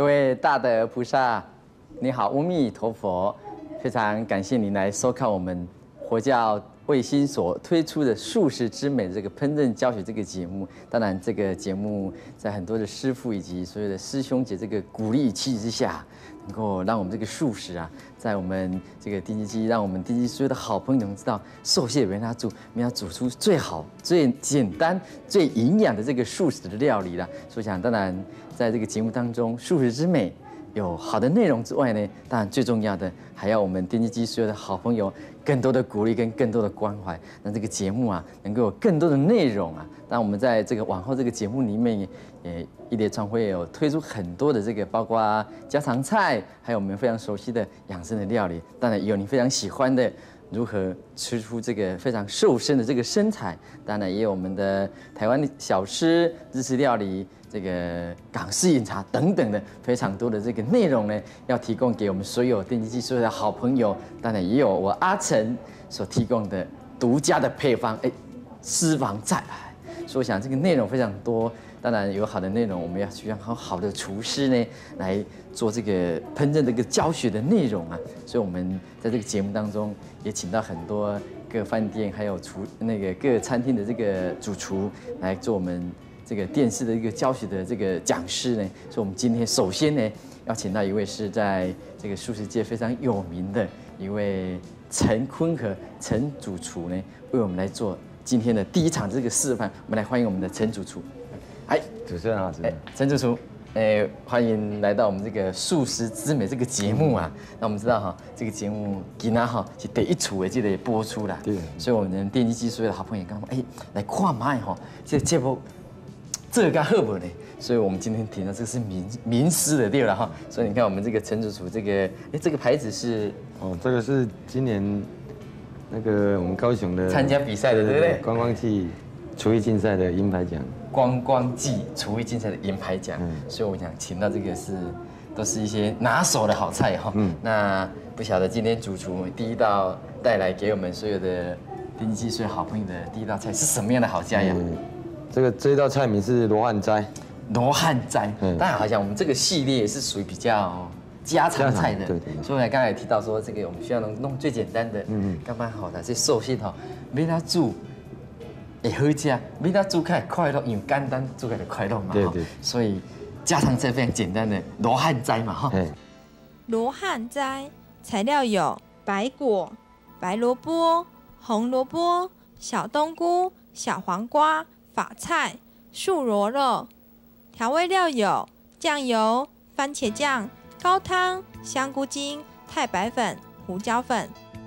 各位大德菩萨，你好，阿弥陀佛！非常感谢您来收看我们佛教卫星所推出的素食之美的这个烹饪教学这个节目。当然，这个节目在很多的师父以及所有的师兄姐这个鼓励与期许之下，能够让我们这个素食啊，在我们这个丁基，让我们丁基所有的好朋友们知道，受谢人家煮，我们要煮出最好、最简单、最营养的这个素食的料理啦。所以想，当然在这个节目当中，素食之美有好的内容之外呢，当然最重要的还要我们丁基所有的好朋友更多的鼓励跟更多的关怀，让这个节目啊能够有更多的内容啊。当我们在这个往后这个节目里面也一列创会有推出很多的这个，包括家常菜，还有我们非常熟悉的养生的料理，当然也有你非常喜欢的如何吃出这个非常瘦身的这个身材，当然也有我们的台湾小吃、日式料理。这个港式饮茶等等的非常多的这个内容呢，要提供给我们所有电机所有的好朋友，当然也有我阿成所提供的独家的配方，私房菜。所以我想这个内容非常多，当然有好的内容，我们要需要好的厨师呢来做这个烹饪这个教学的内容啊。所以我们在这个节目当中也请到很多各饭店还有各餐厅的这个主厨来做我们这个电视的一个教学的这个讲师呢，所以我们今天首先呢，要请到一位是在这个素食界非常有名的一位陈坤和陈主厨呢，为我们来做今天的第一场这个示范。我们来欢迎我们的陈主厨。 主持人好， 陈主厨，欢迎来到我们这个素食之美这个节目啊。那我们知道哈，这个节目今天哈是第一出的这个播出啦，对，所以我们电机所有的好朋友刚刚来看麦哈，这个节目。这个好不呢？所以我们今天提到这个是名师的对了哈。所以你看我们这个陈主厨这个牌子是这个是今年那个我们高雄的参加比赛的对不对？ 观光季厨艺竞赛的银牌奖。 观光季厨艺竞赛的银牌奖，所以我想请到这个都是一些拿手的好菜哈。那不晓得今天主厨第一道带来给我们所有的丁基所有好朋友的第一道菜是什么样的好佳肴？ 这一道菜名是罗汉斋。 罗汉斋，当然好像我们这个系列是属于比较家常菜的，对。所以我刚才也提到说，这个我们需要弄最简单的，刚刚好的这寿司哈，没它煮也好吃，没它煮开快乐，因为简单煮开的快乐嘛，对。所以家常菜非常简单的罗汉斋嘛，哈。 罗汉斋材料有白果、白萝卜、红萝卜、小冬菇、小黄瓜。法菜、素螺肉，调味料有酱油、番茄酱、高汤、香菇精、太白粉、胡椒粉。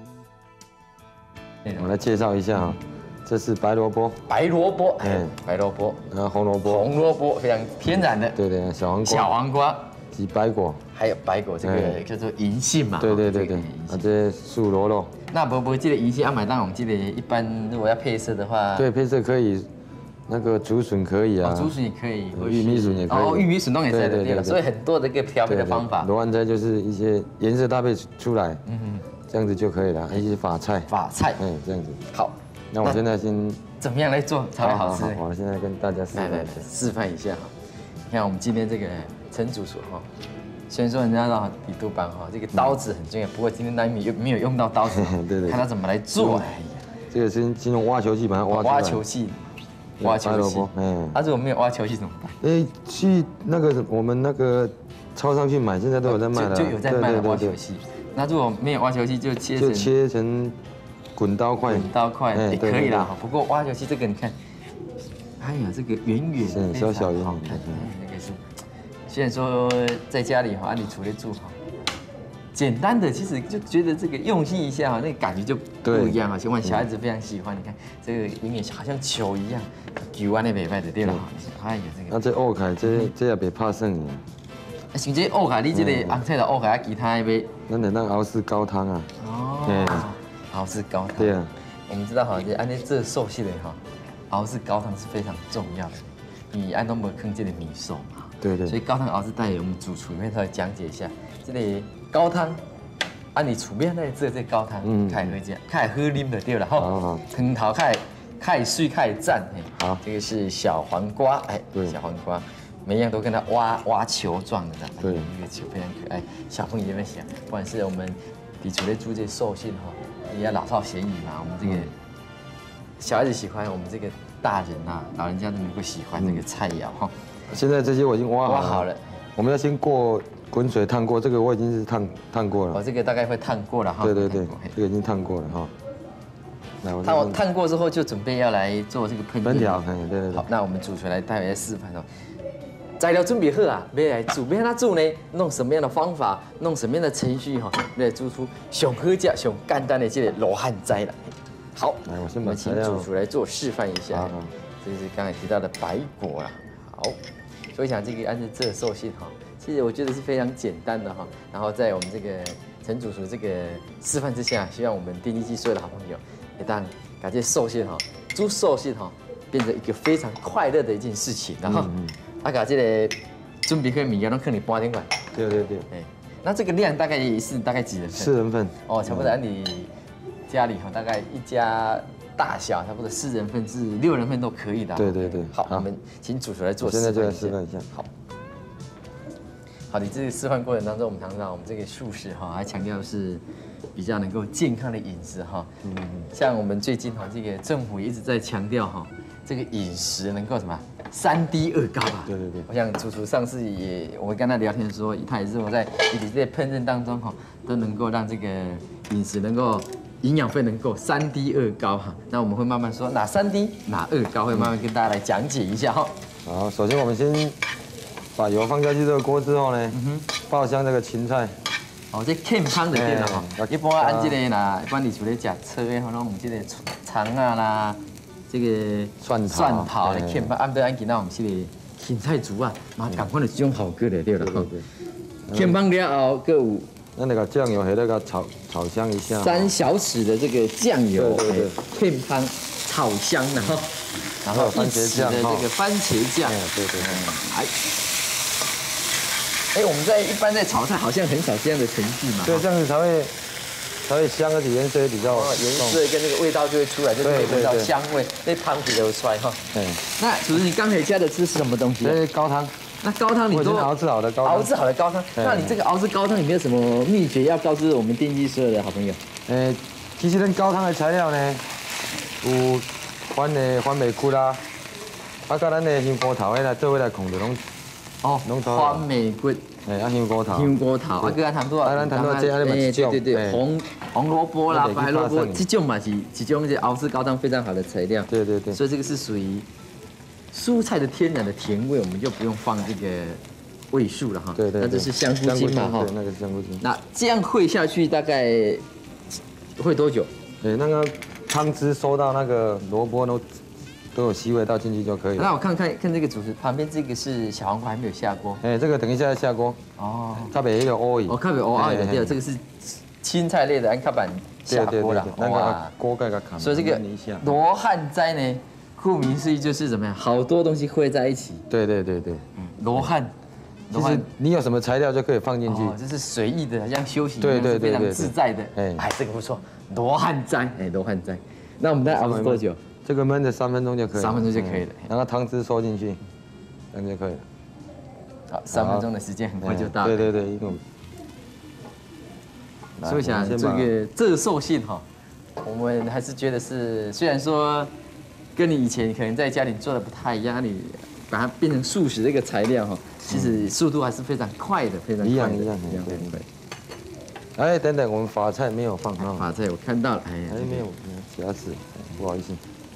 我来介绍一下哈，这是白萝卜， 白萝卜， 然后红萝卜， 非常天然的， 对，小黄瓜，及白果， 还有白果这个叫做银杏嘛， 对，这素螺肉。 那不这个银杏要买那种这个一般如果要配色的话， 对，配色可以。那个竹笋可以啊， 竹笋也可以， 玉米笋也可以， 玉米笋弄也在的，对。所以很多的一个调配的方法。 罗汉斋就是一些颜色搭配出来，这样子就可以了。一些法菜，这样子。好，那我现在先怎么样来做才会好吃？ 我现在跟大家示范一下哈。你看我们今天这个陈主厨哈，虽然说人家让底肚板哈，这个刀子很重要，不过今天那没有用到刀子，对，看他怎么来做。 这个先用挖球器把它挖出来。 挖球器。挖球器，如果没有挖球器怎么办？ 去那个我们那个超商去买，现在都有在卖了， 就有在卖的挖球器。那如果没有挖球器，就切成滚刀块也可以啦。不过挖球器这个你看，这个圆小圆， 好看。那个是，虽然说在家里哈，你处理住哈。简单的，其实就觉得这个用心一下哈，那个感觉就不一样哈。希望小孩子非常喜欢。你看这个永远好像球一样，球安的美派的对了哈。这个。 那这蚵凯这也别怕生的。 像这蚵凯，你这个红菜的蚵凯，其他的呗。 咱得那熬制高汤啊。 熬制高汤。 对啊。 我们知道哈，这按这寿司的哈，熬制高汤是非常重要的。你按都没坑这个米寿嘛。对。所以高汤熬制带我们主厨里面稍微讲解一下这里。高汤，你厝边那这高汤，开喝吃，开喝啉就对了哈。汤头开水开赞，好，这个是小黄瓜，小黄瓜， 每一样都跟它挖球状的这样， 对， 一个球非常可爱，小朋友也会喜欢。不管是我们底除了做这些寿星哈，也要老少咸宜嘛。我们这个小孩子喜欢，我们这个大人呐、老人家都能够喜欢这个菜肴哈。 现在这些我已经挖好了，我们要先过滚水烫过，这个我已经是烫过了。 哦，这个大概会烫过了哈。 对，这个已经烫过了哈。 烫过之后就准备要来做这个烹调。 对。 好，那我们主厨来待会来示范哦。材料准备好啊，要来煮，要怎煮呢？弄什么样的方法，弄什么样的程序哈，来煮出上好吃、上简单的这个罗汉斋来。好，我们请主厨来做示范一下。这是刚才提到的白果啦。好，所以讲这个按照这寿星哈，其实我觉得是非常简单的哈。然后在我们这个陈主厨这个示范之下，希望我们电机所有的好朋友，也当感谢寿星哈，煮寿星哈，变成一个非常快乐的一件事情，然后。啊，把这个准备好物件拢放你半点碗。 对。 哎，那这个量大概也是大概几人份？4 人份。 哦，差不多按你家里哈，大概一家大小差不多4人份至6人份都可以的。 对。 好，我们请主厨来做示范。 现在就来示范一下。 好，你这个示范过程当中，我们谈到我们这个素食哈，还强调是比较能够健康的饮食哈。像我们最近哈，这个政府一直在强调哈，这个饮食能够什么？3低2高啊！ 对。 我想主厨上次我跟他聊天说，他也是我在你这烹饪当中哈，都能够让这个饮食能够营养分能够3低2高哈。那我们会慢慢说哪3低哪2高，会慢慢跟大家来讲解一下哈。 好，首先我们先把油放下去这个锅之后呢，爆香这个芹菜。 哦，这欠汤的店了哈。一般按这个啦，一般你厝咧食菜的，可能我们这个葱啊啦。这个蒜头来欠芳，按对按今仔我们是个芹菜煮啊，嘛赶快的这种好过的对了哈。欠芳了后，各有那个酱油还那个炒香一下。 3小匙的这个酱油，欠芳炒香然后番茄酱的这个番茄酱， 对。 来，哎，我们一般在炒菜好像很少这样的程序嘛。 对，这样子才会香，而且颜色也比较颜色跟那个味道就会出来，就可以闻到香味，那汤皮都出来哈。对。那主持你刚才加的这是什么东西？ 高汤。 那高汤你都熬制好的高汤。 熬制好的高汤，那你这个熬制高汤有没有什么秘诀要告知我们电机所有的好朋友？ 其实咱高汤的材料呢，有番麦骨啦，啊，甲咱的香菇头来做伙来控制拢。 哦，番麦骨。 香菇头， 啊，搁咱谈多啊， 咱谈多这安尼嘛一种， 对，红萝卜啦、白萝卜，这种嘛是一种这熬制高汤非常好的材料。 对。 所以这个是属于蔬菜的天然的甜味，我们就不用放这个味素了哈。 对。 那这是香菇精嘛哈？ 对，那个是香菇精。 那这样烩下去大概会多久？ 那个汤汁收到那个萝卜都有吸味道进去就可以了。 那我看这个主食旁边这个是小黄瓜还没有下锅。 这个等一下下锅。哦。它没有欧哦，它没有欧的，对，这个是青菜类的，按卡板下锅了。 那个锅盖个卡。 所以这个罗汉斋呢，顾名思义就是怎么样，好多东西汇在一起。 对。 罗汉。 其实你有什么材料就可以放进去。 这是随意的，好像休息一样，是非常自在的。这个不错，罗汉斋，罗汉斋。那我们再熬多久？ 这个焖的3分钟就可以了。 3分钟就可以了， 然后汤汁收进去，这样就可以了。 好，3分钟的时间很快就到了。 对， 所以想这寿性哈，我们还是觉得是，虽然说跟你以前可能在家里做的不太一样，你把它变成素食这个材料哈，其实速度还是非常快的，非常快的。一样。 等等，我们法菜没有放啊。 法菜我看到了， 没有夹子，不好意思。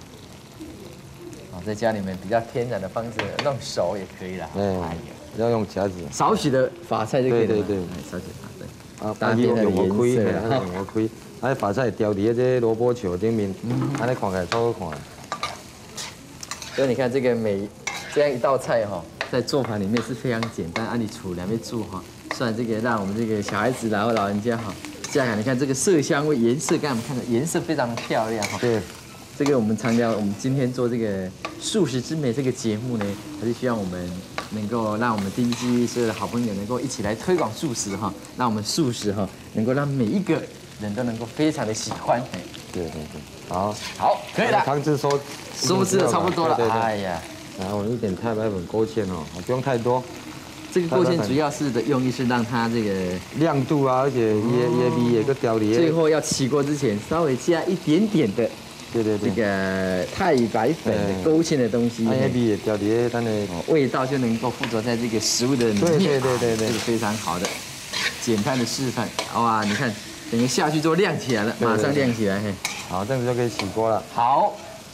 在家里面比较天然的方式弄熟也可以了。 要用夹子。 少许的法菜就可以了。对，少许法菜。啊，搭配的颜色。 我开，法菜调伫这萝卜球顶面，安尼看起来超好看。 所以你看这样一道菜哈，在做法里面是非常简单，按你煮两边做哈，算这个让我们这个小孩子然后老人家哈，这样你看这个色香味颜色，刚才我们看到颜色非常的漂亮哈。 对。 这个我们强调，我们今天做这个素食之美这个节目呢，还是希望我们能够让我们电机所有的好朋友能够一起来推广素食哈，让我们素食哈能够让每一个人都能够非常的喜欢。 对，好， 可以了。 汤汁收汁的差不多了。哎呀， 然后一点太白粉勾芡哦，不用太多。 这个勾芡主要是的用意是让它这个亮度啊，而且也味也个调理。 最后要起锅之前，稍微加一点点的， 对， 这个太白粉的勾芡的东西， 也味也调理，但是味道就能够附着在这个食物的里面。对，这是非常好的简单的示范。哇，你看，整个下去之后亮起来了，马上亮起来。嘿， 好，这样子就可以起锅了。 好，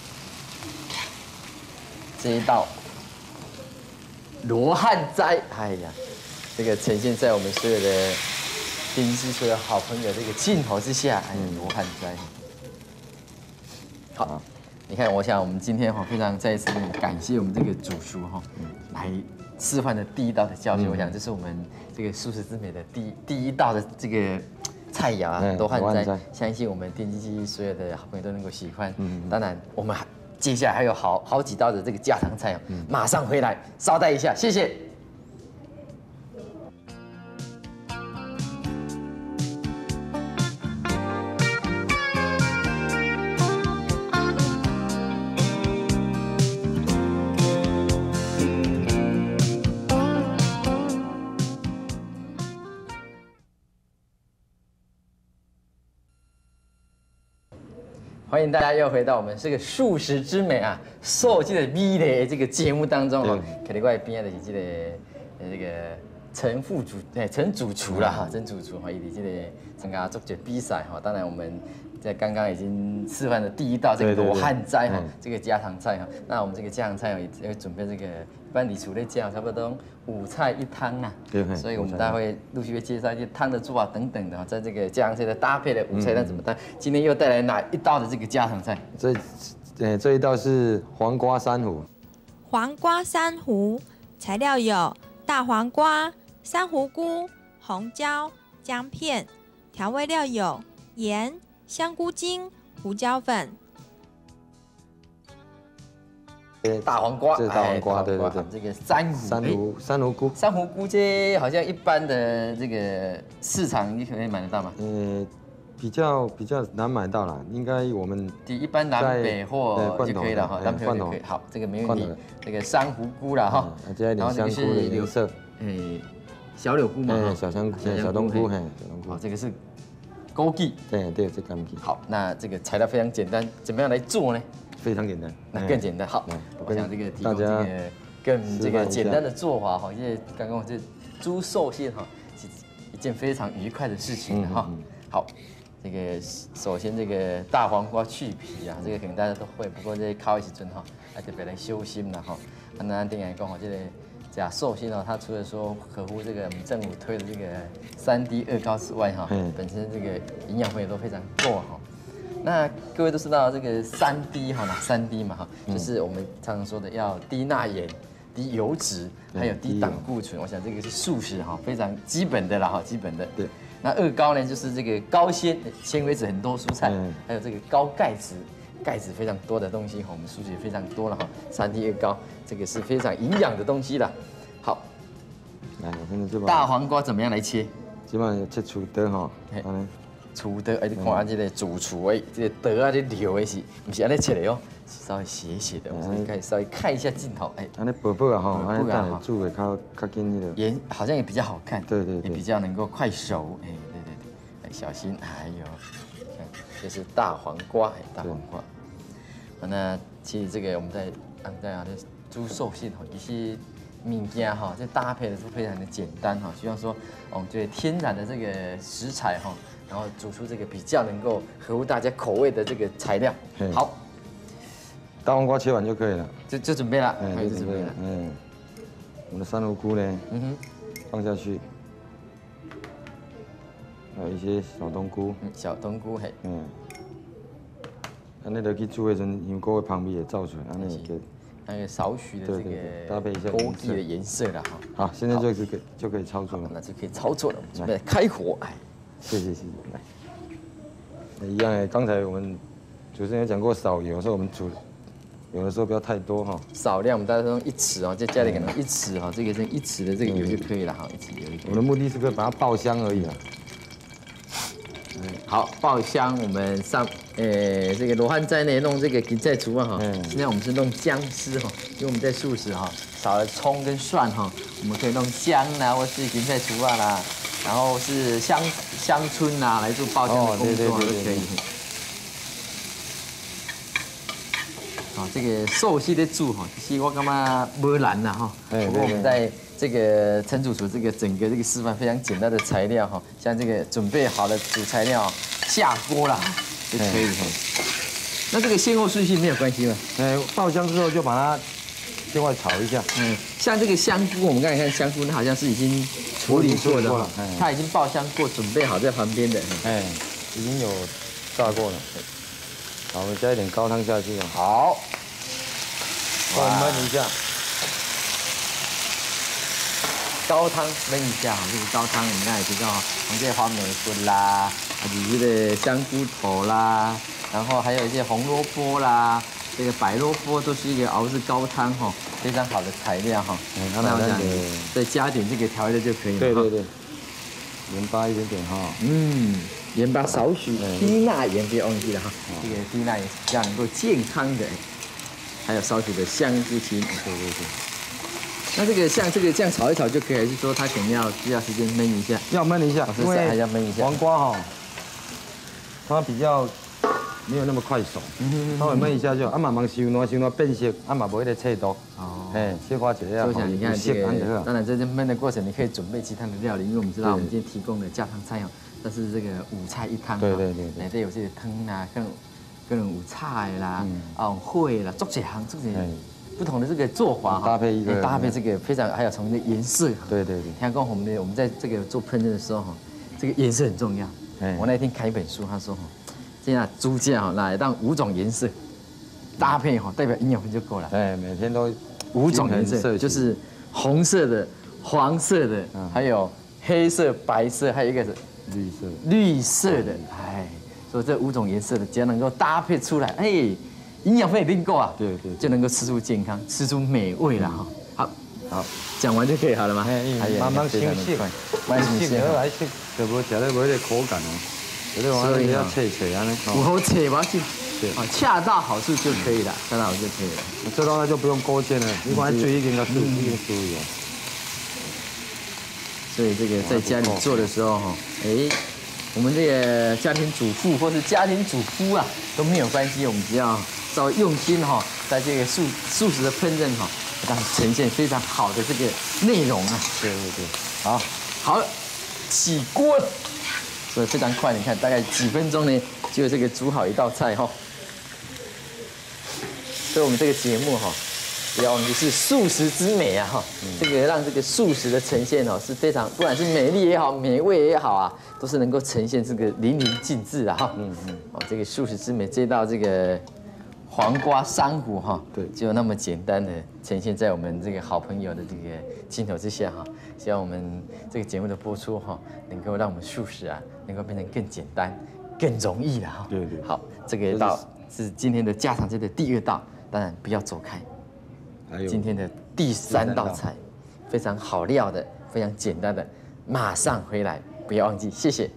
这一道罗汉斋，哎呀，这个呈现在我们所有的电视所有好朋友这个镜头之下，哎，罗汉斋。好，你看，我想我们今天非常再一次感谢我们这个主厨来示范的第一道的教学。我想这是我们这个素食之美的第一道的这个菜肴啊，罗汉斋。相信我们电机机所有的好朋友都能够喜欢。当然我们接下来还有好几道的这个家常菜马上回来，稍待一下，谢谢。欢迎大家又回到我们这个素食之美啊，受这个美的这个节目当中哈，肯定外边的是这个陈主厨啦哈，陈主厨哈，以及这个参加做这比赛哈，当然我们在刚刚已经示范了第一道这个罗汉斋哈，这个家常菜哈，那我们这个家常菜也会准备这个，一般你除了这样差不多5菜1汤呐，对，所以我们大家会陆续会介绍一些汤的做法等等的哈，在这个家常菜的搭配的5菜单怎么搭？今天又带来哪一道的这个家常菜？ 这一道是黄瓜珊瑚。 黄瓜珊瑚材料有大黄瓜、珊瑚菇、红椒、姜片，调味料有盐、香菇精、胡椒粉。 大黄瓜， 这是大黄瓜，对， 这个珊瑚菇，珊瑚菇这好像一般的这个市场你可以买得到吗？ 比较难买到啦，应该我们一般南北货就可以了哈，南北货就可以。好，这个没问题。这个珊瑚菇啦哈， 加一点香菇的颜色。 小柳菇嘛， 小冬菇，小冬菇。 好，这个是枸杞。 对，这枸杞。 好，那这个材料非常简单，怎么样来做呢？ 非常简单， 那更简单。好，我想这个提供这个更这个简单的做法哈，因为刚刚这猪寿馅哈是一件非常愉快的事情哈。好，这个首先这个大黄瓜去皮啊，这个可能大家都会，不过这烤一时阵哈，还特别来修心啦哈。那定来讲哈，这个假寿馅哦，它除了说合乎这个政府推的这个3D 2高之外哈，本身这个营养分也都非常够哈。那各位都知道这个3D 哈，哪3D 嘛哈，就是我们常常说的要低钠盐、低油脂，还有低胆固醇。我想这个是素食哈，非常基本的啦哈，基本的。对。那2高呢，就是这个高纤维质很多蔬菜，还有这个高钙质非常多的东西哈，我们素食也非常多了哈。3D 2高，这个是非常营养的东西啦。好， 来，我现在就把大黄瓜怎么样来切？ 基本上切粗的哈。 粗的，你看啊，这个主厨这个刀啊，这留的是，不是安尼切的哦，是稍微斜的。我们可以稍微看一下镜头， 安尼薄薄啊哈，安尼煮的较紧一点。 盐好像也比较好看， 对， 也比较能够快熟，对，小心，还有，这是大黄瓜，大黄瓜。那其实这个我们在这猪寿馅哈，一些物件哈，这搭配的都非常的简单哈，希望说我们对天然的这个食材哈。然后煮出这个比较能够合乎大家口味的这个材料。好， 大黄瓜切完就可以了， 就准备了， 就准备了。我们的珊瑚菇呢，放下去，还有一些小冬菇， 小冬菇安尼落去煮的时阵，香菇的香味会走出来，安尼就那个少许的这个搭配一下枸杞的颜色了哈。 好，现在就可以操作了， 那就可以操作了，准备开火， 谢谢，来，一样哎，刚才我们主持人有讲过少油，所以我们煮有的时候不要太多哈， 少量，我们大概用1匙哦，在家里可能1匙哈，这个是1匙的这个油就可以了哈，1匙油。 我的目的是把它爆香而已啦。 好，爆香我们这个罗汉斋呢弄这个芹菜猪啊哈，现在我们是弄姜丝哈，因为我们在素食哈，少了葱跟蒜哈，我们可以弄姜啦，或是芹菜猪啊啦，然后是乡村啊来做爆香的工作都可以。啊，这个寿司的煮哈，其实我感觉不难呐哈。不过我们在这个陈主厨这个整个这个示范非常简单的材料哈，像这个准备好的主材料下锅啦就可以哈。那这个先后顺序没有关系吗？ 爆香之后就把它另外炒一下。 像这个香菇，我们刚才看香菇，它好像是已经处理过的，它已经爆香过，准备好在旁边的。 已经有炸过了。好，我们加一点高汤下去。 好， 我焖一下。 高汤焖一下哈，这个高汤我们刚才也提到，红这花玫瑰啦，还有这个香菇头啦，然后还有一些红萝卜啦，这个白萝卜都是一个熬制高汤哈，非常好的材料哈。那我想再加点这个调味料就可以了。 对，盐巴一点点哈。 盐巴少许，低钠盐别忘记了哈。这个低钠盐比较能够健康的，还有少许的香菇青。对。那这个像这个这样炒一炒就可以，还是说它肯定要需要时间焖一下？ 要焖一下，因为还要焖一下。 黄瓜哈，它比较没有那么快熟，稍微焖一下就慢慢收烂变色，嘛无迄个脆度。切花起来。 我想你看这个，当然在这焖的过程，你可以准备其他的料理，因为我们知道我们今天提供的家常菜哦，但是这个五菜一汤。对。内底有这个汤啦，各种有菜啦，烩啦，做几行做几。不同的这个做法哈，搭配这个非常，还有从这颜色。对。像刚我们在这个做烹饪的时候哈，这个颜色很重要。我那天看一本书，他说哈，这样猪架哈拿来当5种颜色搭配哈，代表营养分就够了。 每天都 5种颜色，就是红色的、黄色的，还有黑色、白色，还有一个是绿色的。所以这5种颜色的，只要能够搭配出来，营养分一定够啊，对，就能够吃出健康，吃出美味了哈。好，讲完就可以好了吗？ 慢慢休息，慢慢休息，来吃就无食到无迄个口感哦。所以要切安尼， 不好切吧就，恰到好处就可以了，恰到好处就可以了。 这道菜就不用勾芡了，你看水已经要煮了。 所以这个在家里做的时候哈，我们这个家庭主妇或是家庭主夫啊都没有关系，我们只要稍微用心哈，在这个素食的烹饪哈，让呈现非常好的这个内容啊。对，好了，起锅了，所以非常快，你看大概几分钟呢，就这个煮好一道菜哈。所以我们这个节目哈，不要忘记是素食之美啊哈，这个让这个素食的呈现哦是非常，不管是美丽也好，美味也好啊，都是能够呈现这个淋漓尽致啊哈。这个素食之美这道这个黄瓜珊瑚哈，对，就那么简单的呈现在我们这个好朋友的这个镜头之下哈。希望我们这个节目的播出哈，能够让我们素食啊能够变成更简单、更容易了哈。对。好，这个道是今天的家常菜的第2道，当然不要走开。今天的第3道菜，非常好料的，非常简单的，马上回来，不要忘记，谢谢。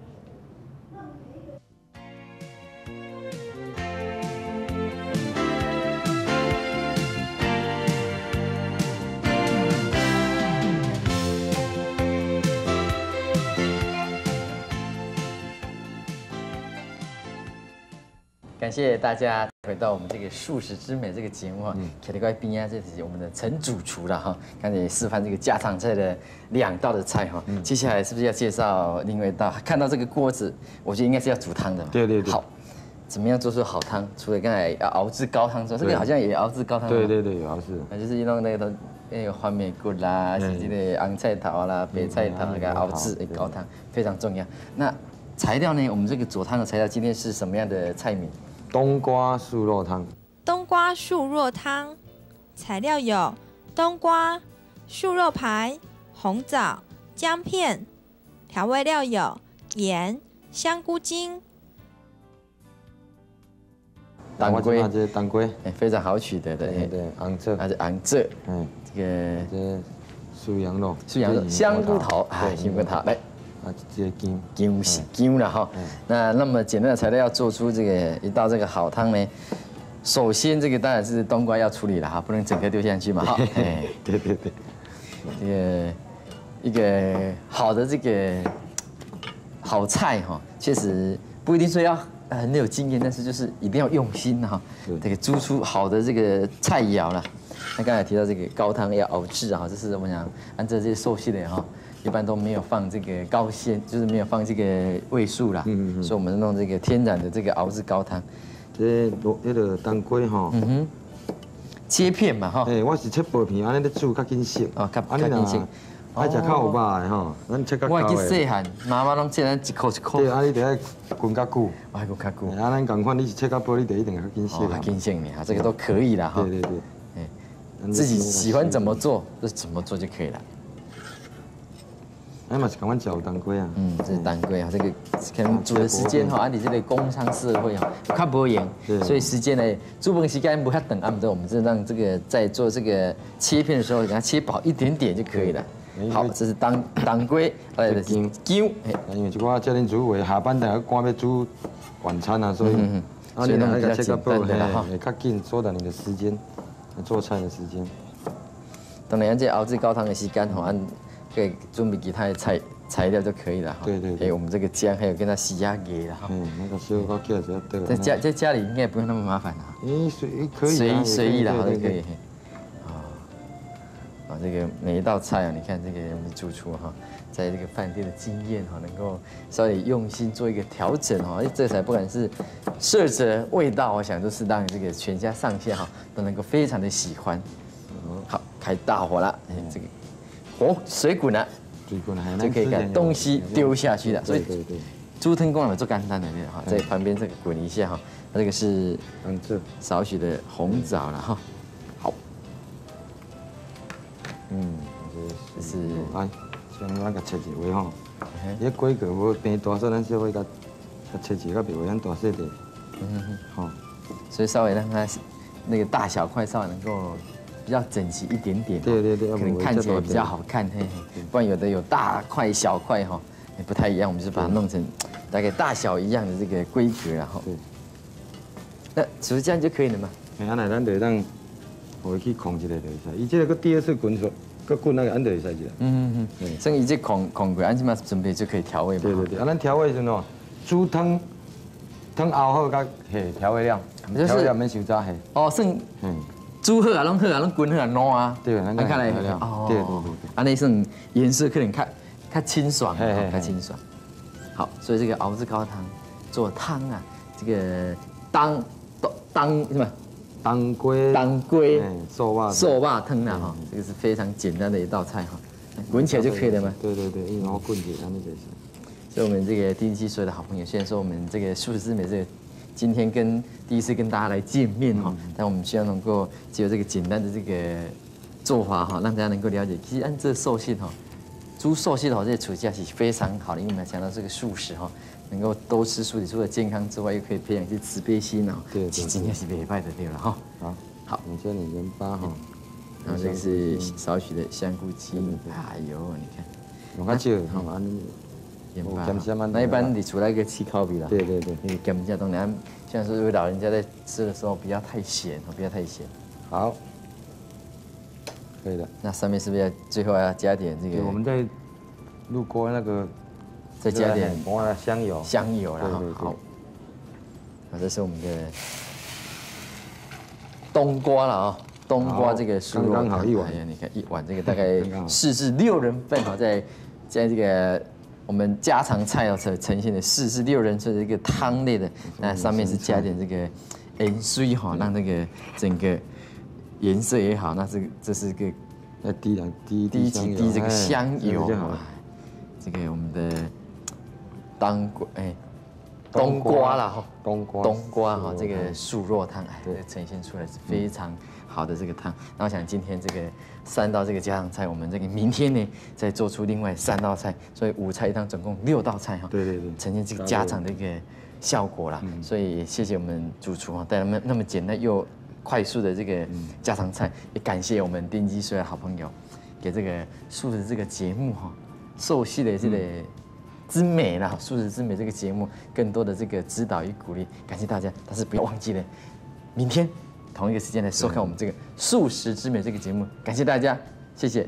感谢大家回到我们这个素食之美这个节目哈，凯特怪冰啊，这是我们的陈主厨了哈，刚才也示范这个家常菜的2道的菜哈，接下来是不是要介绍另外一道？看到这个锅子，我觉得应该是要煮汤的嘛。对。好，怎么样做出好汤？除了刚才要熬制高汤之外，这个好像也熬制高汤。对，有熬制。就是用那个花玫瑰啦，是这个红菜头啦、白菜头给它熬制高汤，非常重要。那材料呢？我们这个佐汤的材料今天是什么样的菜名？ 冬瓜素肉汤。 冬瓜素肉汤，材料有冬瓜、素肉排、红枣、姜片，调味料有盐、香菇精。 当归， 这是当归， 非常好取得的， 对，红枣， 还是红枣，这个素羊肉， 香菇头，香菇头，来， 啊，这个姜， 姜是姜了哈。那么简单的材料要做出这个一道这个好汤呢，首先这个当然是冬瓜要处理了哈，不能整颗丢下去嘛哈。哎， 对对对， 这个一个好的这个好菜哈，确实不一定说要很有经验，但是就是一定要用心哈，这个煮出好的这个菜肴啦。那刚才提到这个高汤要熬制啊，这是我们讲按照这些寿系的哈。一般都没有放这个高纤，就是没有放这个味素啦，所以我们弄这个天然的这个熬制高汤。 这个当归吼， 切片嘛哈。 我是切薄片，安尼咧煮较紧熟。 哦，较紧熟。 爱食较有肉的吼，咱切较厚的。 我记细汉，妈妈拢切咱一块一块。 对，安尼就爱滚较久。 我还滚较久。 咱共款，你是切较薄，你就一定较紧熟。 较紧熟呢，这个都可以啦哈。 对对对。 自己喜欢怎么做就怎么做就可以了。 哎嘛是讲阮搅当归啊， 这是当归啊，这个可能煮的时间哈，按你这个工商社会哈，较无用，所以时间呢，煮饭时间不遐长，我们就让这个在做这个切片的时候，给它切薄一点点就可以了。好，这是当归，来的是姜。 因为这个家庭主妇下班等下赶要煮晚餐啊，所以所以弄比较简单的啦哈， 较紧缩短你的时间，做菜的时间。 当然，这熬制高汤的时间哈，按可以准备其他的材料就可以了哈。 对对。 还有我们这个姜，还有跟它洗鸭给了哈。 那个小高起来就对。 在家里应该不用那么麻烦啦。 可以随意啦，都可以。这个每一道菜啊，你看这个我们主厨哈，在这个饭店的经验哈，能够稍微用心做一个调整哈，这才不管是色泽、味道，我想都是让这个全家上下哈都能够非常的喜欢。好，开大火了，这个水滚了，就可以把东西丢下去了。所以猪汤锅呢做简单的哈，在旁边这个滚一下哈，这个是少许的红枣了哈。好，这是像咱甲切一下吼，伊规格无变大，所以咱稍微甲切一个，袂咱大细点。好， 所以稍微让它那个大小块稍微能够比较整齐一点点， 对， 可能看起来比较好看，嘿嘿。不然有的有大块小块哈，也不太一样，我们就把它弄成大概大小一样的这个规格，然后，那是不是这样就可以了吗？ 安尼咱就当，互伊去控一下就会使。伊这个第二次滚出，搁滚那个安就会使一所以这控过，安起码准备就可以调味嘛。 对，咱调味时喏，煮汤熬好，甲下调味料，调味料免伤早下。 哦，算。煮好啊，拢滚好啊，烂啊。 对，咱看来哦。 对， 安尼算颜色可能较清爽，较清爽。好，所以这个熬制高汤做汤啊，这个当什么？ 当归瘦肉汤啊哈，这个是非常简单的一道菜哈，滚起来就可以了吗？ 对，然后滚起来，安尼就是。 所以我们这个第一期所有的好朋友，虽然说我们这个素食之美这个今天第一次跟大家来见面哈，但我们希望能够只有这个简单的这个做法哈，让大家能够了解，其实按这寿系哈，猪寿系的话，这些处价是非常好的，因为我们讲到这个素食哈，能够多吃素，除了健康之外，又可以培养一些慈悲心哦。对，今天是礼拜的对了哈。好， 你这里盐巴哈， 然后这个是少许的香菇精，哎呦，你看， 用较少，好安尼。 盐巴，那一般你除了一个气烤比啦， 对， 那个甘蔗当然，像是老人家在吃的时候不要太咸，不要太咸。 好，可以的。 那上面是不是最后要加点这个？ 我们在入锅那个， 再加点香油。 香油啦，好。这是我们的冬瓜了啊，冬瓜这个蔬肉刚好一碗。 哎呀，你看一碗这个大概4至6人份哈，在这个。我们家常菜哦，呈现的4至6人份的一个汤类的，那上面是加点这个盐水哈，让那个整个颜色也好，那这是个滴这个香油啊，这个我们的冬瓜啦哈，冬瓜哈，这个素肉汤哎，呈现出来是非常好的这个汤。那我想今天这个3道这个家常菜，我们这个明天呢再做出另外3道菜，所以5菜1汤，总共6道菜哈。 对， 呈现这个家常的一个效果啦。所以也谢谢我们主厨哈，带来那么简单又快速的这个家常菜，也感谢我们丁基所有好朋友，给这个素食这个节目哈，寿系的这个之美啦，素食之美这个节目更多的这个指导与鼓励，感谢大家。但是不要忘记了，明天同一个时间来收看我们这个素食之美这个节目，感谢大家，谢谢。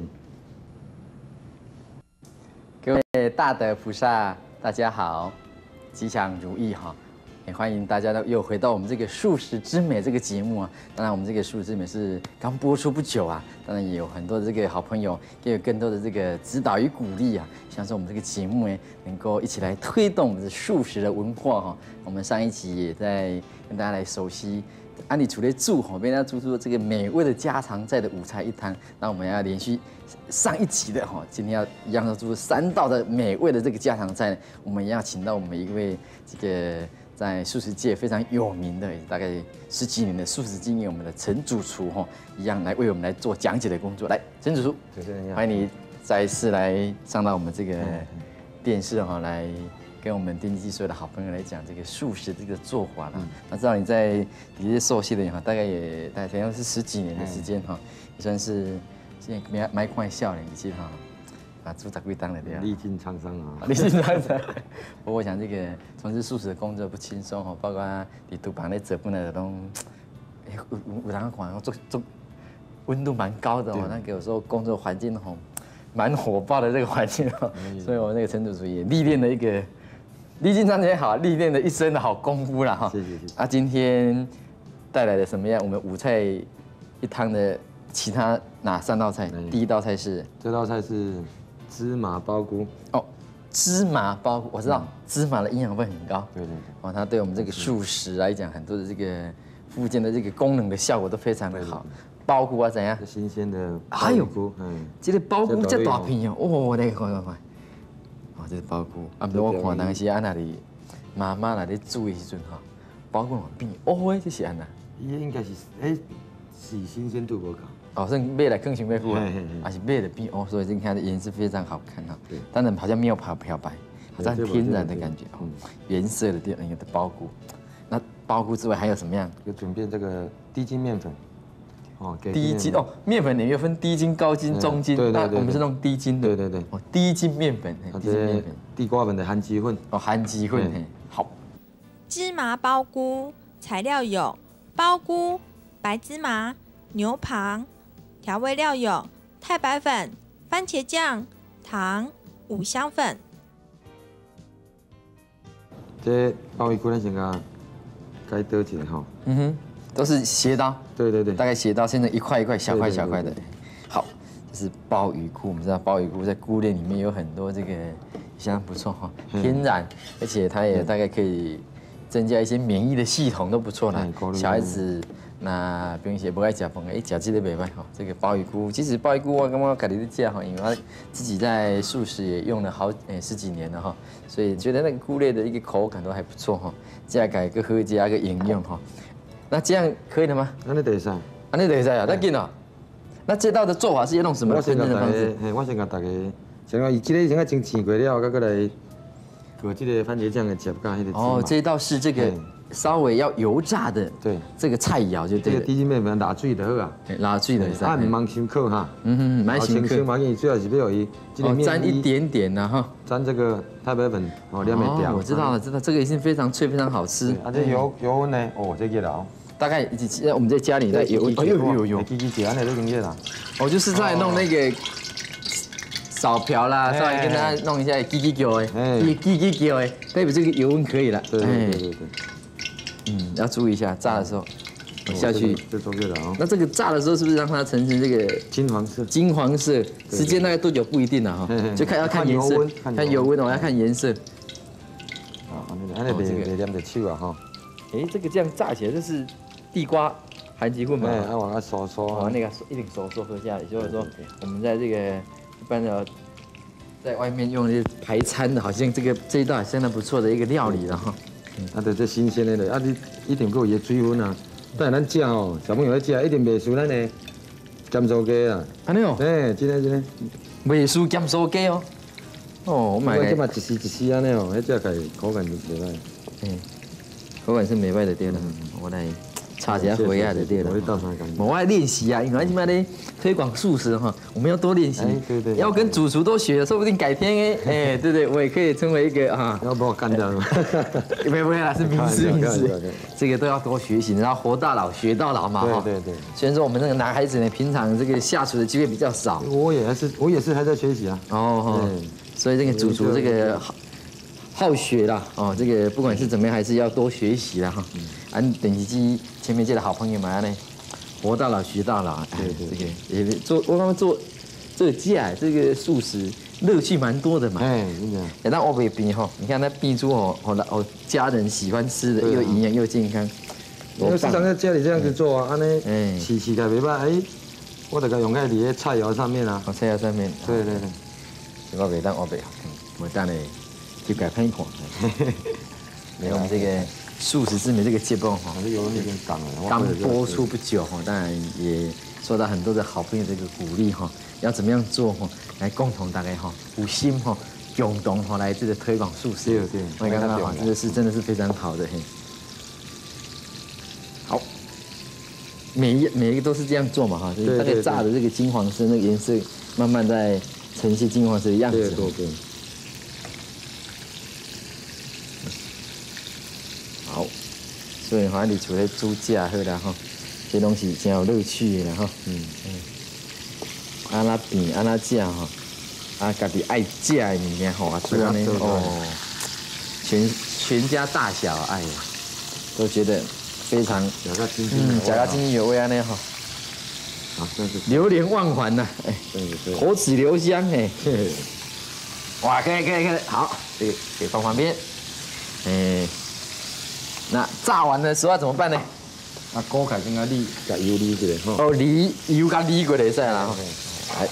各位大德菩萨，大家好，吉祥如意哈！也欢迎大家又回到我们这个素食之美这个节目啊。当然，我们这个素食之美是刚播出不久啊，当然也有很多的这个好朋友，也有更多的这个指导与鼓励啊。像是我们这个节目呢，能够一起来推动我们的素食的文化哈。我们上一集也在跟大家来熟悉。安利除了煮哈，被大家煮出这个美味的家常菜的五菜一汤。那我们要连续上一集的哈，今天要一样要煮3道的美味的这个家常菜。我们也要请到我们一位这个在素食界非常有名的，大概10几年的素食经验，我们的陈主厨哈，一样来为我们来做讲解的工作。来，陈主厨，欢迎你再一次来上到我们这个电视哈来。跟我们电机所有的好朋友来讲这个素食这个做法啦。那知道你在这些受系的哈，大概好像是10几年的时间哈，也算是现在蛮快笑了，以前哈啊做10几档了对啊。 历尽沧桑啊， 历尽沧桑。不过我想这个从事素食的工作不轻松哈，包括你厨房咧做饭的都，有人看做温度蛮高的哦，那个有时候工作环境吼蛮火爆的这个环境哦，所以我那个陈主厨也历练了一个。历尽沧桑好，历练了一身的好功夫了哈。 谢谢。 啊，今天带来的什么样？我们5菜1汤的其他哪3道菜？第一道菜是这道菜是芝麻包菇。 哦，芝麻包菇，我知道芝麻的营养分很高。 对。 哦，它对我们这个素食来讲，很多的这个附件的这个功能的效果都非常的好。包菇啊怎样？ 新鲜的还有菇， 这个包菇这大片哦，哦，那个看。哦，这是包菇，啊，不过我看当时啊那里妈妈那里煮的时阵哈，包菇变乌的，这是安那？ 伊应该是是新鲜度不高。 哦，所以买来更新买付啊，还是买的变乌，所以你看的颜色非常好看哈。 对， 当然好像没有漂白，好像天然的感觉哦，原色的那个的包菇。那包菇之外还有什么样？ 有准备这个低筋面粉。 哦，低筋哦，面粉里面有分低筋、高筋、中筋，那我们是弄低筋的。 对。 哦，低筋面粉，低筋面粉， 地瓜粉的含鸡粉。 哦，含鸡粉，好。 芝麻包菇材料有包菇、白芝麻、牛蒡，调味料有太白粉、番茄酱、糖、五香粉。 这鲍鱼菇咱先该倒起来哈。 都是斜刀， 对， 大概斜刀，现在一块一块、小块小块的。好，这是鲍鱼菇，我们知道鲍鱼菇在菇类里面有很多这个相当不错哈，天然，而且它也大概可以增加一些免疫的系统，都不错啦。小孩子那不用写不爱吃饭，吃这个袂歹哈。这个鲍鱼菇，其实鲍鱼菇我感觉家己在吃哈，因为我自己在素食也用了10几年了哈，所以觉得那个菇类的一个口感都还不错哈，加改个喝加个营养哈。那这样可以了吗？ 安尼得使， 安尼得使啊，那紧哦。那这道的做法是要用什么烹饪的方式？ 我先甲大家，先讲伊这个先甲先煎过了，再过来搁这个番茄酱的汁加迄个。 哦，这一道是这个稍微要油炸的， 对， 这个菜肴就对了。 这个低筋面粉拿水就好啊， 拿水的是。 啊，唔忙辛苦哈。 蛮辛苦。 嘛，伊主要是要伊这个面沾一点点呐哈。 沾这个太白粉，哦，两面掉。 我知道了，这个已经非常脆，非常好吃。 啊，这油温呢？哦，这个了。 大概我们在家里在有， 鸡安尼都经热啦。 我就是在弄那个扫瓢啦，稍微跟大家弄一下鸡脚的，鸡脚的，代表这个油温可以了。 对。 要注意一下炸的时候下去。 就都对了啊。 那这个炸的时候是不是让它呈现这个金黄色？ 金黄色，时间大概多久不一定了哈，就要看颜色，看油温哦，要看颜色。 啊，安尼别黏着手啊哈。 哎，这个这样炸起来就是地瓜含鸡混嘛， 要往它嗦嗦， 那个一定嗦喝下来。就是说，我们在这个一般的在外面用的排餐的，好像这一道还相当不错的一个料理了哈。 啊，对，这新鲜的，啊，你一定够伊的水分啊。但咱食哦，小朋友在食一定袂输咱的咸酥鸡啊。 安尼哦？ 真的。 袂输咸酥鸡哦。哦，我买个。 这嘛一丝安尼哦，迄只个口感就袂歹。 口感是美味的对了，我来插一下回啊就对了。 味道上感觉。 我爱练习啊，因为今麦咧推广素食哈，我们要多练习。 对。 要跟主厨多学，说不定改天对，我也可以成为一个哈。 要把我干掉吗？ 不会啦，是名师，这个都要多学习，然后活到老学到老嘛哈。 对。 虽然说我们那个男孩子呢，平常这个下厨的机会比较少。 我也是还在学习啊。 所以这个主厨这个好学啦，这个不管是怎么样，还是要多学习啦哈。等于是前面这的好朋友们呢，活到老学到老。对，这个也做我刚刚做这个家这个素食乐趣蛮多的嘛。 真的。 那我北边哈，你看那变出家人喜欢吃的，又营养又健康。 我时常在家里这样子做啊，安尼洗起来袂歹，我就用在你的菜肴上面啊。 菜肴上面。对。我袂当我北，我等下去改看一看。我们这个素食之美这个节目哈， 有那点港了， 刚播出不久哈，当然也受到很多的好朋友的一个鼓励哈，要怎么样做哈，来共同大家哈，有心哈，共同哈来这个推广素食。对，我刚刚哈，这个是真的是非常好的嘿。好，每一个都是这样做嘛哈，就是大概炸的这个金黄色，那个颜色慢慢在呈现金黄色的样子。对。好，所以哈，你除了煮架好啦哈，这东西真有乐趣的啦哈。安那变安那架哈，家己爱食的物件吼，煮安尼全家大小爱都觉得非常夹到津津有味安尼哈。流连忘返呐， 对， 口齿留香哇，可以，好，这个可以放旁边，那炸完的时候要怎么办呢？ 锅开先甲沥，甲油沥过来吼。 油甲沥过来使啦吼。来，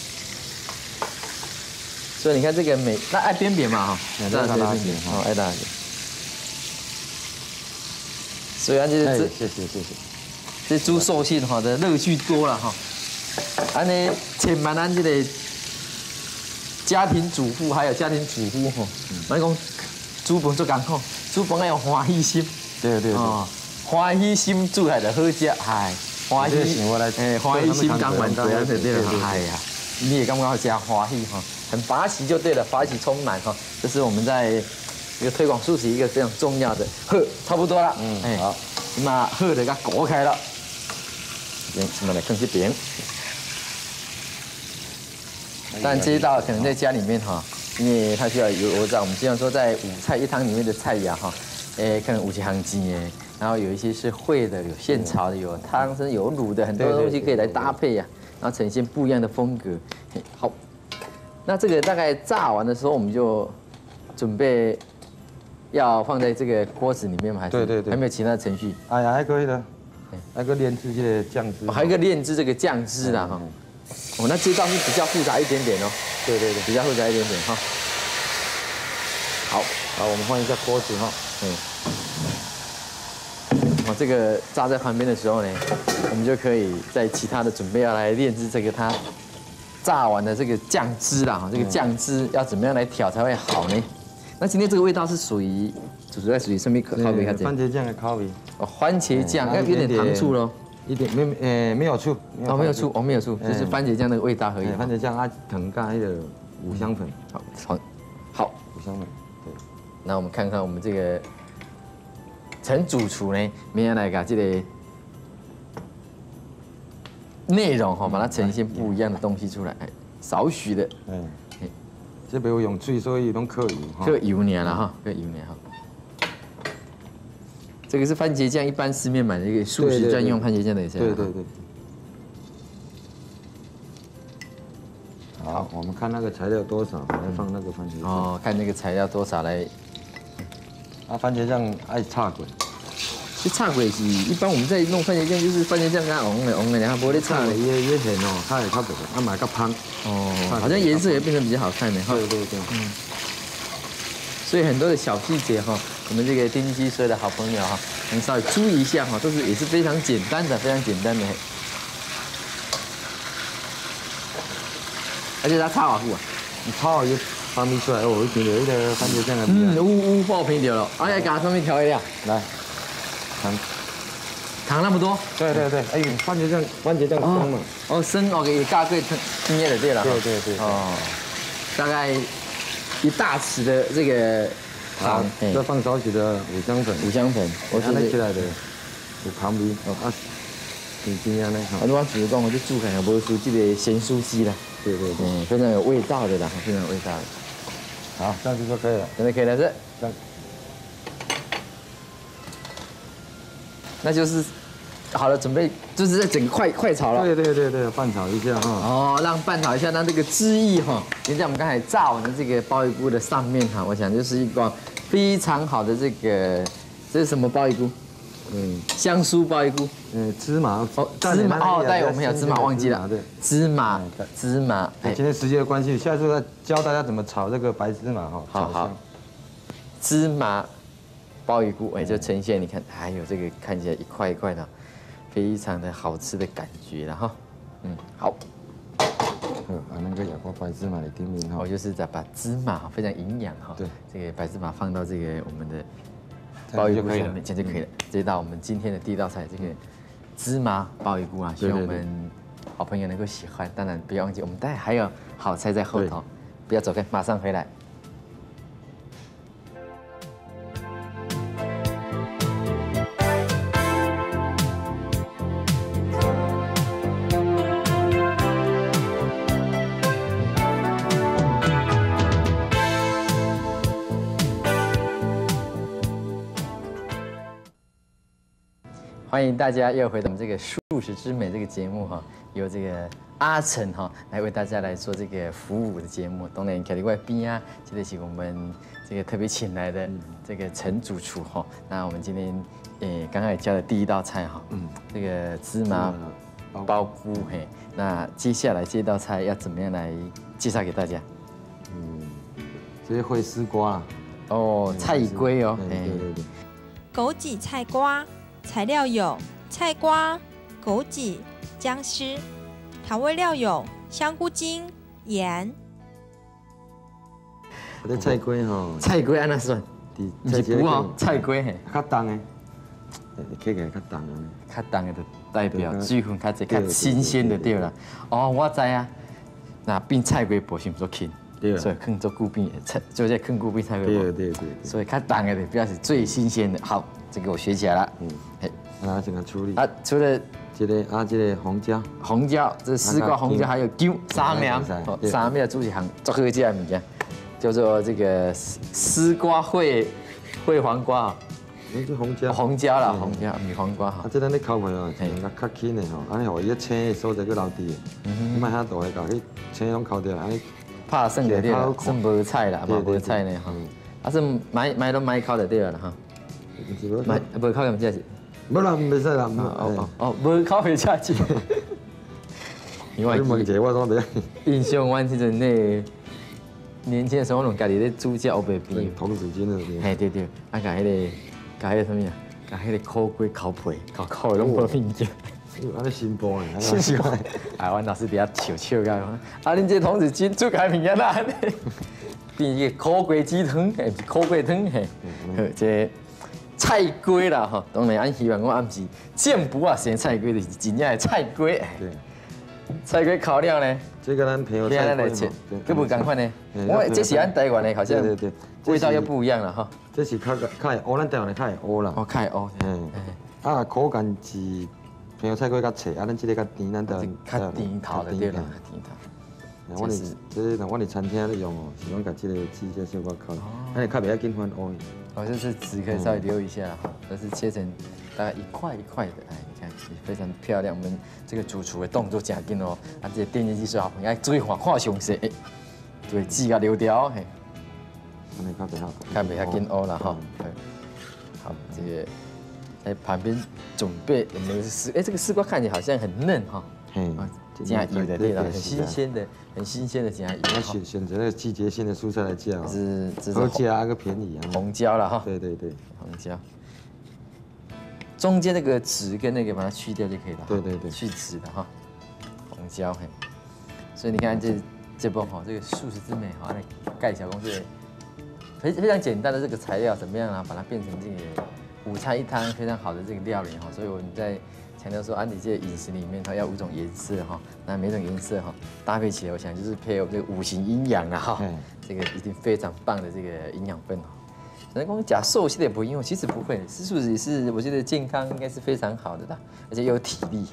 所以你看这个那爱边边嘛哈， 爱拉边哈， 爱拉边。所以就是谢谢。 这煮寿星哈的乐趣多了哈，安尼千万咱这个家庭主妇还有家庭主妇哈，咱讲煮饭做艰苦，煮饭要有欢喜心。对。欢喜心煮来就好食，欢喜心甘愿做安对了，你也感觉加欢喜哈，很法喜就对了，法喜充满哈，这是我们在一个推广素食一个非常重要的。差不多了，好，那就给裹开了。我们来看这边，但这一道可能在家里面哈，因为它需要油炸。我们希望说在5菜1汤里面的菜肴哈，可能5几行鸡然后有一些是烩的，有现炒的，有汤甚至有卤的，很多东西可以来搭配呀，然后呈现不一样的风格。好，那这个大概炸完的时候，我们就准备要放在这个锅子里面吗？还是还没有其他的程序？ 哎呀，还可以的。还有个炼制这个酱汁， 还有个炼制这个酱汁啦哈。那这道是比较复杂一点点哦。对，比较复杂一点点哈。好， 我们换一下锅子哈。 这个炸在旁边的时候呢，我们就可以在其他的准备要来炼制这个它炸完的这个酱汁啦哈。这个酱汁要怎么样来调才会好呢？那今天这个味道是属于。主要属于什么口味？ 番茄酱的口味。 番茄酱要有点糖醋咯。 一点没有醋。 没有醋，没有醋，就是番茄酱那个味道而已。 番茄酱糖加那个五香粉。 好， 五香粉。对。 那我们看看我们这个陈主厨呢，明天来把这个内容哈，把它呈现不一样的东西出来，少许的。 这边有用水，所以用刻油。 刻油呢啦哈，刻油呢哈。这个是番茄酱，一般市面买的一个素食专用番茄酱的也是。对。 好，我们看那个材料多少，来放那个番茄酱。 看那个材料多少来。 番茄酱爱炒过。 这炒过是一般我们在弄番茄酱，就是番茄酱跟红的，然后不会炒的。 也咸哦，它也差不多，买个香。 好像颜色也变成比较好看的哈。 对。 所以很多的小细节哈，我们这个电机所有的好朋友哈，你稍微注意一下哈，都是也是非常简单的，而且它炒好久啊， 你炒好就放米出来哦，就有一个番茄酱的。 爆香掉了，加上面调味料， 来， 糖那么多？ 对对对，哎呦，番茄酱生嘛。 哦，生哦，给加贵经验的对了。 对对对。 哦，大概1大匙的这个糖， 再放少许的五香粉。 我觉得起来的有香味哦啊，挺惊讶的哈。 我煮讲，我就煮开，无输这个咸酥鸡啦。 对对对， 非常有味道的啦，非常有味道的。 好，这样子就可以了。 现在可以了是？那就是好了，准备就是在整个快炒了。 对对对对，拌炒一下哈。 哦，让拌炒一下，让这个汁液哈，连在我们刚才炸完的这个鲍鱼菇的上面哈，我想就是一个非常好的这是什么鲍鱼菇？香酥鲍鱼菇。 芝麻。 哦，芝麻哦，对，我们有芝麻忘记了。对，芝麻。 今天时间的关系，下次再教大家怎么炒这个白芝麻哈。 好。芝麻。鲍鱼菇就呈现，你看还有这个看起来一块一块的，非常的好吃的感觉了哈。好。 那个亚瓜白芝麻的丁面哈。 我就是在把芝麻非常营养哈， 对， 这个白芝麻放到这个我们的鲍鱼菇上面，这样就可以了。这道我们今天的第一道菜，这个芝麻鲍鱼菇啊，希望我们好朋友能够喜欢。当然不要忘记，我们待会还有好菜在后头，不要走开，马上回来。欢迎大家又回到我们这个素食之美这个节目哈，由这个阿成哈来为大家来做这个服务的节目。当然，在另外边啊，这个是我们这个特别请来的这个陈主厨哈。那我们今天刚才教的第一道菜哈，这个芝麻鲍菇嘿。那接下来这道菜要怎么样来介绍给大家？ 这些会丝瓜哦，菜龟哦， 对对对。 枸杞菜瓜。材料有菜瓜、枸杞、姜丝，调味料有香菇精、盐。 这菜龟哈， 菜龟安那算？不是补哦，菜龟嘿， 较重的，起起来较重的。 较重的就代表水分较济、较新鲜的对啦。哦，我知啊，那变菜龟不是做轻，所以放做久变菜，就在放久变菜龟。对。所以较重的就表示最新鲜的。好。这个我学起来了， 那怎么处理？ 除了这个红椒，这丝瓜、红椒还有姜，3样，3样煮一行做好这物件，叫做这个丝瓜烩黄瓜。这红椒啦，红椒米黄瓜哈。 这咱咧烤糜哦，较轻的吼，安尼互伊青的所在佫留伫，莫遐大个搞，迄青拢烤掉，安尼怕剩的对啦，剩无菜啦，无菜呢哈，是买都买烤的对了哈。无烤咁正是， 无啦，袂使啦。 无烤袂正是。 你问者我怎袂？ 印象阮迄阵咧年轻的时候，我拢家己咧煮只乌白面， 童子军的。 嘿对，甲迄个什么呀？甲迄个烤龟烤皮，烤的拢无物件。 安尼新播呢？ 是吗？阮老师伫遐笑甲，恁这童子军煮甲物件哪？变一个烤龟鸡汤，是烤龟汤嘿，这。菜龟啦哈，当然俺希望我暗时见不啊生菜龟，就是真正的菜龟。对，菜龟烤了呢， 这个咱朋友菜来切，佮无共款呢。我这是俺台湾的，好像味道又不一样了哈。 这是较会乌，咱台湾的较会乌啦。 哦，较会乌。 口感是朋友菜龟较脆，咱这个较甜，咱就较甜头的对啦，甜头。 我哋餐厅咧用哦，是讲把这个鸡这小块烤，安尼较袂要紧翻乌。 就是籽可以稍微留一下哈，但是切成大概一块一块的，哎，你看非常漂亮。我们这个主厨的动作真紧哦，这电竞技术好朋友注意看详细，对，籽甲留掉嘿。 安尼较袂好， 较袂遐紧乌啦哈。好，这个在旁边准备我们的这个丝瓜看起来好像很嫩哈。加油的对啦，很新鲜的加油。 那选择那个季节性的蔬菜来加， 是好加个便宜啊。 红椒了哈。对，红椒。中间那个籽跟那个把它去掉就可以了。对，去籽的哈。红椒嘿。所以你看这波哈，这个素食之美哈，来盖小公这非常简单的这个材料，怎么样啊？把它变成这个五菜一汤非常好的这个料理哈，所以我们在强调说，安迪这饮食里面它要5种颜色哈，那每种颜色哈搭配起来，我想就是配合我们这个5行阴阳啊哈，这个一定非常棒的这个营养分哈。人工假瘦系的不用，其实不会，吃素食是我觉得健康应该是非常好的啦，而且又有体力。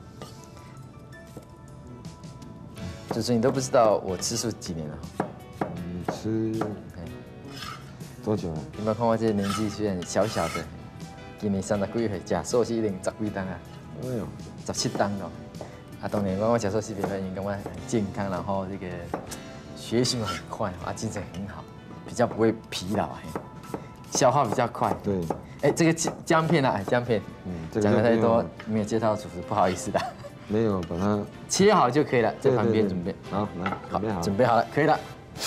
就是你都不知道我吃素几年了？ 你吃多久了？ 有没有看我这年纪虽然小小的，今年30几岁，吃素食一定10几档啊， 哎呦 17档哦。啊，当然我吃素食别人因为我很健康，然后这个学习很快啊，精神很好，比较不会疲劳，消化比较快。 对， 哎，这个姜片啊，姜片，讲的太多没有介绍主食，不好意思的。 没有把它切好就可以了，在旁边准备。 好，来， 准备好了，可以了。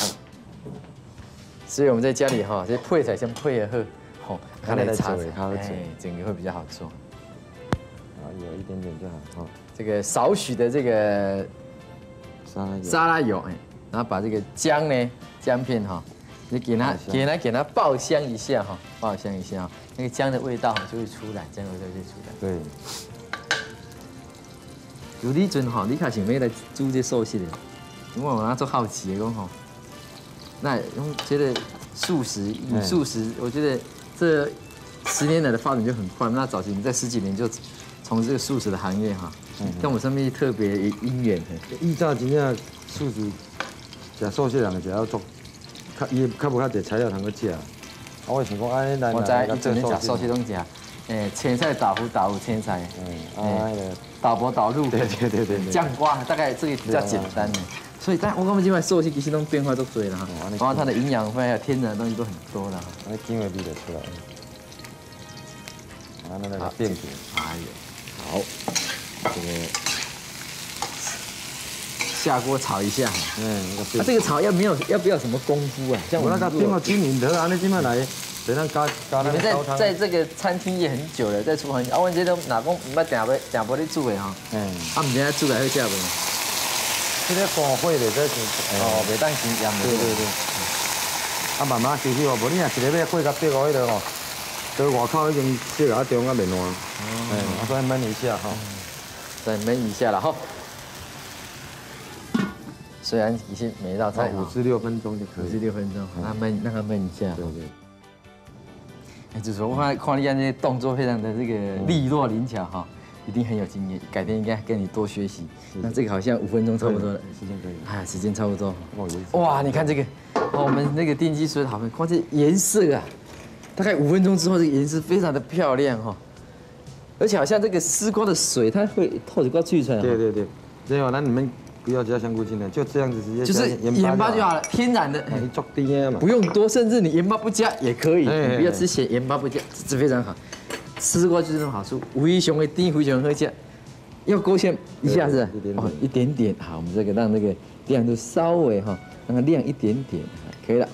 所以我们在家里哈，这配菜先配合好，吼，它来擦，整个会比较好做。 啊，有一点点就好。 这个少许的这个沙拉油，然后把这个姜呢，姜片哈，你给它爆香一下哈，爆香一下，那个姜的味道就会出来，姜的味道就会出来。 对。 有你阵吼，你较想要来煮这素食的，因为我那做好奇的讲吼，那用觉得素食，我觉得这10年来的发展就很快。那早期你在10几年就从这个素食的行业哈，跟我上面特别姻缘。 以早真正素食食素食人就要做，伊较无遐侪材料通去食。我想讲安尼来， 我知以前食素食拢食，青菜豆腐青菜，倒薄倒入， 对， 酱瓜，大概这个比较简单的。所以，但我感觉这款素食其实都变化都多了哈，然后它的营养分还有天然的东西都很多了哈。 那姜的味就出来了。啊，那个变形， 哎呦，好，这个下锅炒一下。这个炒要不要什么功夫啊？像我那个变到经营的，安尼怎么来？你们在这个餐厅也很久了，在厨房啊，我这都哪讲唔捌定无咧煮的哈。啊，唔知影煮来好食无？ 这个火会的，这是袂当先腌。 对。啊，慢慢休息哦，无你若一个要火到8个迄个哦，在外口已经4个钟啊袂烂。所以焖一下哈。 再焖一下了哈。虽然已经每一道菜 5至6分钟就可以。 5至6分钟，让它焖一下。 对。 就是我看你这些动作非常的这个利落灵巧哈，一定很有经验，改天应该跟你多学习。那这个好像5分钟差不多了， 时间可以。 哎，时间差不多。哇，你看这个，我们那个电击水好看，光这颜色啊，大概5分钟之后，这个颜色非常的漂亮哈，而且好像这个丝瓜的水，它会透着瓜萃出来。 对，这样那你们。不要加香菇精了，就这样子直接就是盐巴就好了，天然的， 做甜嘛， 不用多，甚至你盐巴不加也可以，你不要吃咸，盐巴不加，这非常好。丝瓜就是这种好处，非常的甜，非常好吃。要勾芡一下子，一点点，好，我们这个让那个亮度稍微哈，让它亮一点点，可以了。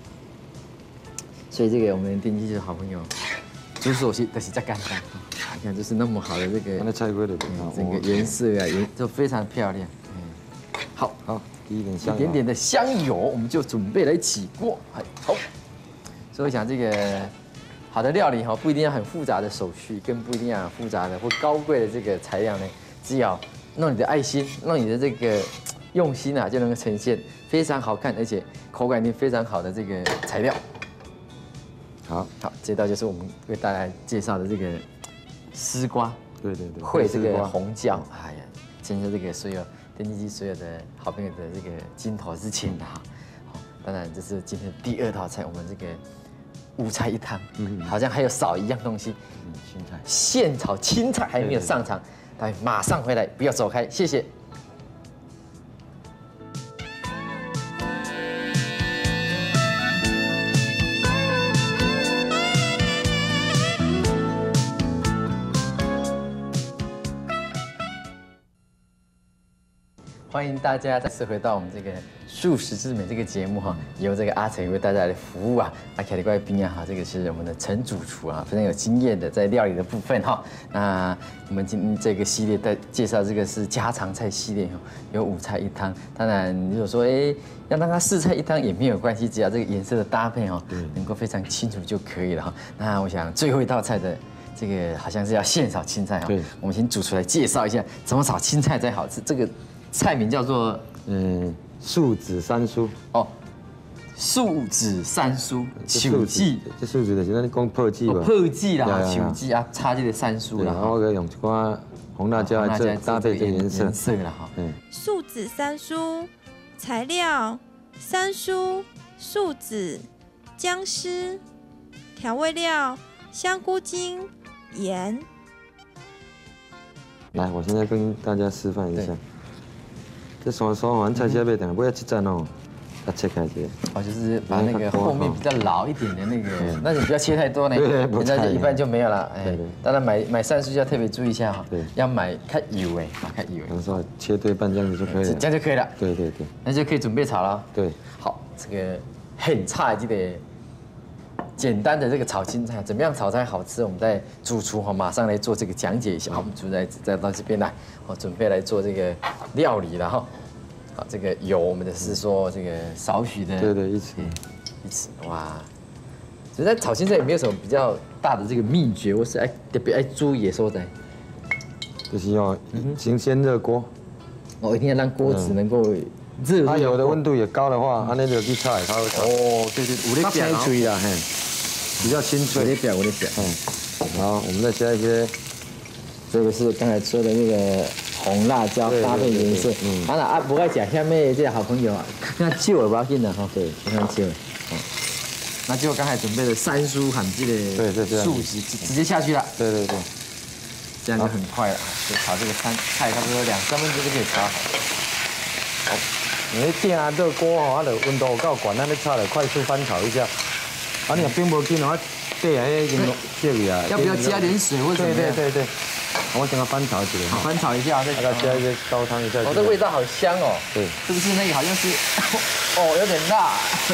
所以这个我们电击就是好朋友，煮素食但是再简单，你看就是那么好的这个菜龟的整个颜色啊，就非常漂亮。好， 一点点的香油，我们就准备来起锅。好，所以我想这个好的料理哈，不一定要很复杂的手续，更不一定要很复杂的或高贵的这个材料呢，只要弄你的爱心，弄你的这个用心啊，就能够呈现非常好看，而且口感力非常好的这个材料。好，这道就是我们为大家介绍的这个丝瓜， 对， 烩这个红椒，哎呀，真是这个所有。电击机所有的好朋友的这个镜头之前的哈，当然这是今天的第2道菜，我们这个5菜1汤，好像还有少一样东西， 青菜， 现炒青菜还没有上场，待会马上回来，不要走开，谢谢。 欢迎大家再次回到我们这个素食之美这个节目哈，由这个阿成为大家来服务啊，阿凯的贵宾啊哈，这个是我们的陈主厨啊，非常有经验的在料理的部分哈。那我们今天这个系列在介绍这个是家常菜系列哈，有5菜1汤。当然如果说要让它4菜1汤也没有关系，只要这个颜色的搭配哈，能够非常清楚就可以了哈。那我想最后一道菜的。这个好像是要现炒青菜哈，我们请主厨来介绍一下怎么炒青菜才好吃。这个菜名叫做素子三蔬哦，素子三蔬球子， 这素子就是咱讲泡子吧？ 泡子啦，球子啊，插这个三蔬啦。 然后我用一寡红辣椒来搭配这个颜色啦哈。 素子三蔬材料：三蔬、素子、姜丝，调味料：香菇精。盐。 来，我现在跟大家示范一下。这山蔬完菜车买等，买这站哦，要切开这个。 哦，就是把那个后面比较老一点的那个，那你不要切太多呢，人家就一半就没有了。哎，当然买三蔬就要特别注意一下哈，要买看油哎，看油。然后切对半这样子就可以了。 这样就可以了。 对， 那就可以准备炒了。 对， 好，这个很菜这个。简单的这个炒青菜怎么样炒才好吃？我们在主厨哈马上来做这个讲解一下。好，我们主厨再到这边来，准备来做这个料理了哈。好，这个油我们的是说这个少许的， 对，1匙， 哇。所以在炒青菜也没有什么比较大的这个秘诀，我是特别爱注意的所在， 就是要先热锅， 一定要让锅子能够。 它油的温度也高的话，那就去炒，它会炒。 哦，对， 它清脆啦，嘿，比较清脆。 我的表， 好，我们再加一些， 这个是刚才说的那个红辣椒搭配颜色。不爱吃下面这好朋友啊，看看旧了不要紧的哈。对，看旧了。那就刚才准备的三蔬含这个素食直接下去了。 对， 这样就很快了。就炒这个菜差不多2、3分钟就可以炒好。 好。你电啊热锅哦，它的温度够高，咱咧炒了快速翻炒一下。你若冰无紧哦，底下已经结去啊。 要不要加点水或者？ 对。我等下翻炒一下。 好，翻炒一下，再加一些高汤一下。 这味道好香哦。 对。 是不是那个好像是？有点辣。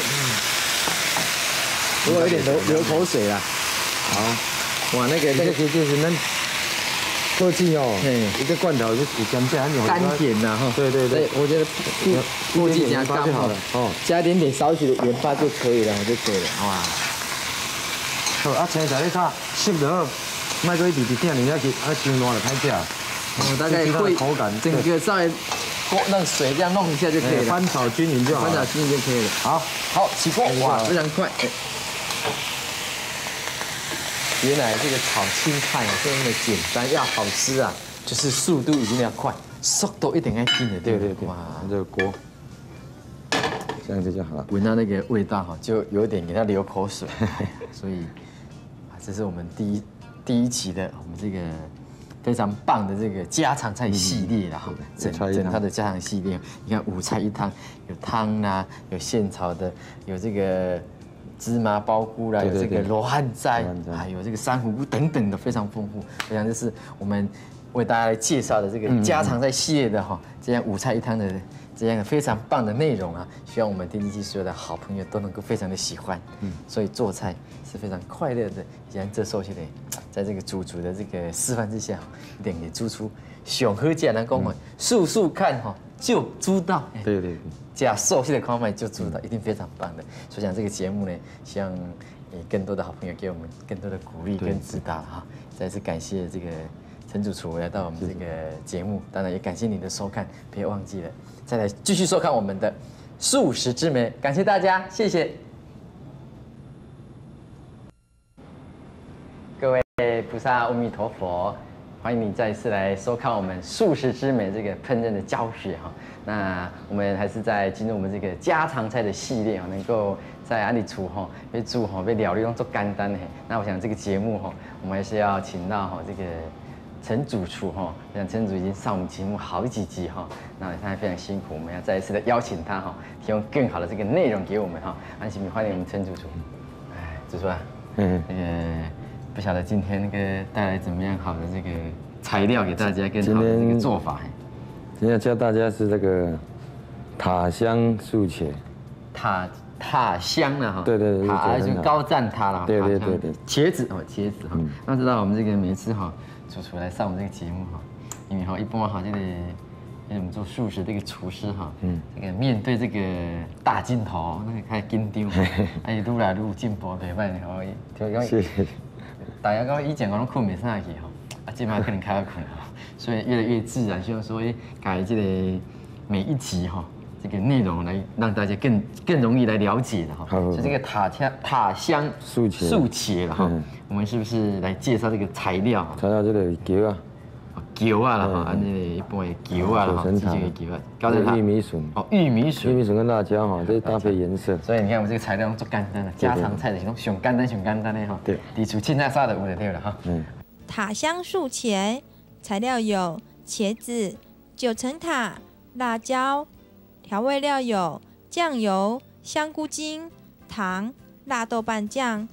如果有点流口水啦。好。哇，那个就是咱。过季哦，一个罐头就甘蔗， 甘甜呐哈。 对， 我觉得过季加甘就好了，加一点少许的盐巴就可以了，哇。 好，青菜你炒熟就好，莫搁一直点人家去，伤烂就歹食。 大概会口感，整个稍微让水这样弄一下就可以了， 翻炒均匀就好。 翻炒均匀就可以了。好，起锅，哇，非常快。原来这个炒青菜这么的简单，要好吃啊，就是速度一定要快，速度一定要紧的，对。 哇，这个锅这样子就好了。 闻到那个味道哈，就有点给它流口水。所以，这是我们第一期的我们这个非常棒的这个家常菜系列啦哈，整套的家常系列，你看5菜1汤，有汤啦，有现炒的，有这个。芝麻包菇啦，有这个罗汉斋，还有这个珊瑚菇等等的，非常丰富。我想这是我们为大家来介绍的这个家常菜系列的哈，这样5菜1汤的这样非常棒的内容啊，希望我们丁丁记所有的好朋友都能够非常的喜欢。所以做菜是非常快乐的。像这时候现在在这个主厨的这个示范之下，一定给煮出上好吃的讲法，速看哈就知道。 对。 加熟悉的口味就知道，一定非常棒的。所以讲这个节目呢，希望更多的好朋友给我们更多的鼓励跟指导哈。再次感谢这个陈主厨来到我们这个节目，当然也感谢你的收看，不要忘记了再来继续收看我们的素食之美。感谢大家，谢谢各位菩萨，阿弥陀佛。欢迎你再一次来收看我们素食之美这个烹饪的教学哈。那我们还是在进入我们这个家常菜的系列哈，能够在安里煮哈，被煮哈，被料理用做简单的。那我想这个节目哈，我们还是要请到哈这个陈主厨哈，我想陈主已经上我们节目好几集哈，那他非常辛苦，我们要再一次的邀请他哈，提供更好的这个内容给我们哈。安喜米，欢迎我们陈主厨。主厨啊，那个。不晓得今天带来怎么样好的这个材料给大家，跟好的这个做法。 今天教大家是这个塔香素茄。 塔香了哈。 对对对， 塔就高赞塔了。 对。 茄子哈。那知道我们这个每次哈主厨来上我们这个节目哈，因为哈一般哈这个我们做素食这个厨师哈，这个面对这个大镜头，那个开始紧张，哎，愈来愈进步，袂歹哦。 谢谢。 大家讲以前我拢困袂上去哈，这摆可能开始困哈，所以越来越自然，希望说改这个每一集哈。这个内容来让大家更容易来了解的哈，所以这个塔香素茄了哈，我们是不是来介绍这个材料？ 材料这个茄啊， 茄啊啦哈，按这个一般的茄啊啦哈，这个茄啊，高丽玉米笋哦，玉米笋跟辣椒哈，这搭配颜色。 所以你看我们这个材料做简单的，家常菜的是种上简单的哈，对，地处凊彩啥都有就对了哈。 塔香素茄材料有茄子、9层塔、辣椒。调味料有酱油、香菇精、糖、辣豆瓣酱。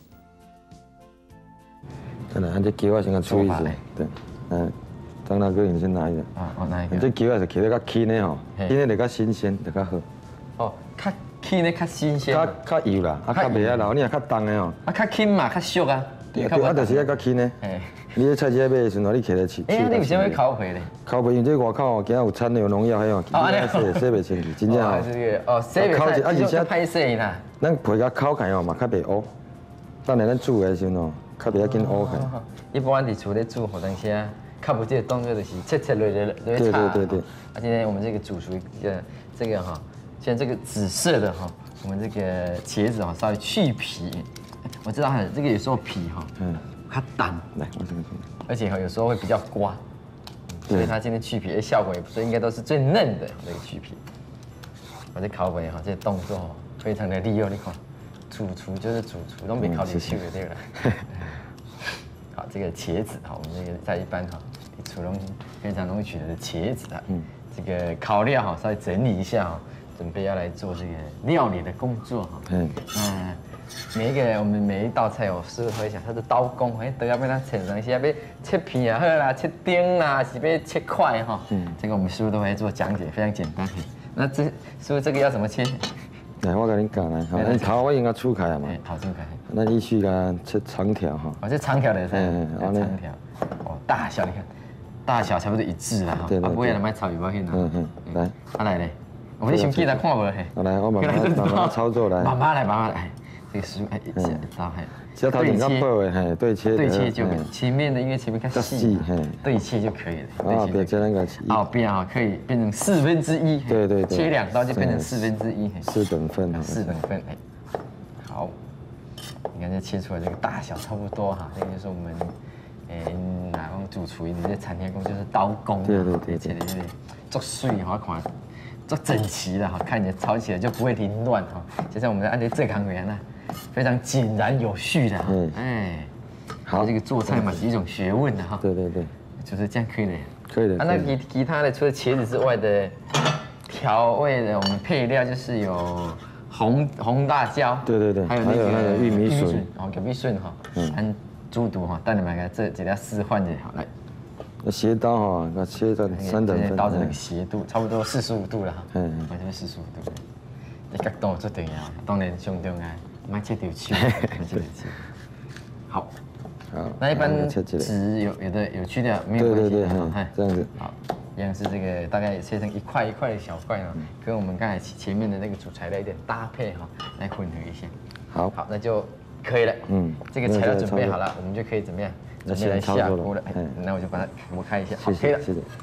再来，按这茄啊先给处理一下，对，张大哥，你先拿一个。 我拿一个。 这茄啊是切得较轻的吼，轻的就较新鲜，就较好。 哦，较轻的较新鲜。 较油啦，较袂啊老，你若较重的吼。 较轻嘛，较俗啊。 对，就是要较轻的。你这菜市买的时候，你摕来切。 你为什么会烤皮咧？ 烤皮因为这外口哦，今有掺有农药，迄哦，洗袂清去，真正哦。 洗袂清，而且歹洗啦。 咱皮甲烤开哦嘛，较袂乌。等下咱煮的时候哦，较袂要紧乌开。 一般伫厝咧煮，好当时啊，较无这个动作就是切落炒。对。而且呢，我们这个煮熟这个哈，像这个紫色的哈，我们这个茄子哈，稍微去皮。我知道哈，这个有时候皮哈，它淡， 来，我这个， 而且有时候会比较刮，所以它今天去皮的效果也不错，应该都是最嫩的这个去皮。我这烤皮哈，这动作非常的利落，你看，主厨就是主厨，都没考虑去的对了。好，这个茄子哈，我们这个在一般哈，厨中非常容易取得的茄子啊，这个烤料哈，稍微整理一下哈，准备要来做这个料理的工作哈。我们每一道菜，我师傅会想，他是刀工，都要被他切成些，要切片也好啦，切丁啦，是要切块哈。这个我们师傅都会做讲解，非常简单。那师傅这个要怎么切？ 来，我给你教来。好，头我应该粗开啊嘛。 头粗开。 那依序啦，切长条哈。 这长条的是。长条。大小你看，大小差不多一致啦哈。对。不会来买炒鱼包去拿。 来。 来嘞，我们先记来看无嘿。 来，我慢慢操作来。 慢慢来。这个食物一刀对切，对切就前面的因为前面看细，对切就可以了。 别加那个边可以变成1/4。 对， 切2刀就变成1/4。 4等份。 好，你看这切出来这个大小差不多哈，这个就是我们哪种主厨，你这餐厅工就是刀工。对，切的有点做碎好看。做整齐的哈，看起来炒起来就不会凌乱哈，就像我们的按这行员呢，非常井然有序的哈。好，这个做菜嘛是一种学问的哈。对，就是这样可以的。可以的。那其他的除了茄子之外的调味的，我们配料就是有红辣椒。对，还有那个玉米笋，玉米笋哈，按猪肚哈，带你们来这几条示范就好来。 斜刀哈，它切成3等份。 刀子那个斜度差不多45度了哈。这边45度。你角度最重要，当然上重要，莫切掉手，好。那一般籽有的有去掉，没有关系。对，这样子。好，一样是这个大概切成一块一块的小块啊，跟我们刚才前面的那个主材料有点搭配哈，来混合一下。好，那就可以了。这个材料准备好了，我们就可以怎么样？准备来下锅了，那我就把它磨开一下，好，可以了。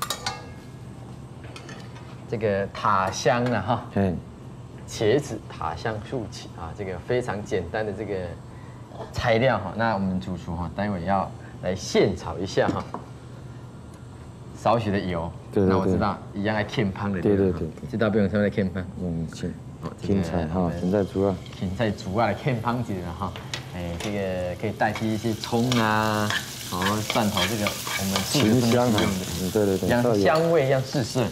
这个塔香了哈，茄子塔香素茄啊，这个非常简单的这个材料哈。那我们主厨哈，待会要来现炒一下哈，少许的油。那我知道一样来芡汤的，对，这道不用什么来芡汤，芹菜哈，芹菜煮啊，来芡汤子了哈。这个可以代替一些葱啊，蒜头，这个我们芹香的，对， 一样香味一样试色。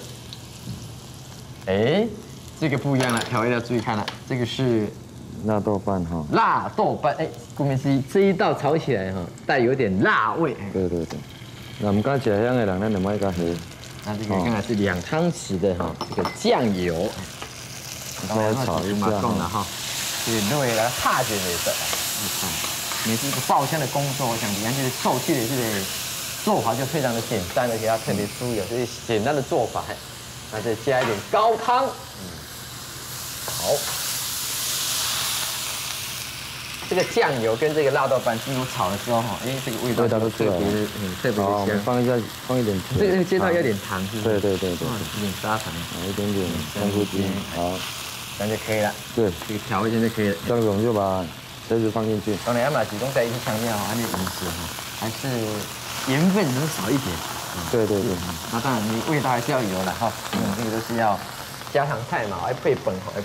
这个不一样了，调味料注意看了，这个是辣豆瓣哈， 辣豆瓣，顾名思义，这一道炒起来哈，带有点辣味。 对，那我们刚吃香的人，咱就买个黑。 那这个刚才是2汤匙的哈这个酱油， 稍微炒一下哈，这个肉来拍一下每次这个爆香的工作，我想你看这个受气的这个做法就非常的简单，而且要特别注意这些简单的做法。那再加一点高汤，好。这个酱油跟这个辣豆瓣进入炒的时候哈，这个味道都特别特别的香。 放一点， 这个街道要点糖是不是？ 对， 一点砂糖， 一点点香菇精，好， 这样就可以了。对，这个调味就可以了。 这样我们就把茄子放进去。 当然要把其中在一起强调哈，那饮食哈还是盐分能少一点。 对。 那当然你味道还是要有了哈，这个都是要家常菜嘛，要配本哈，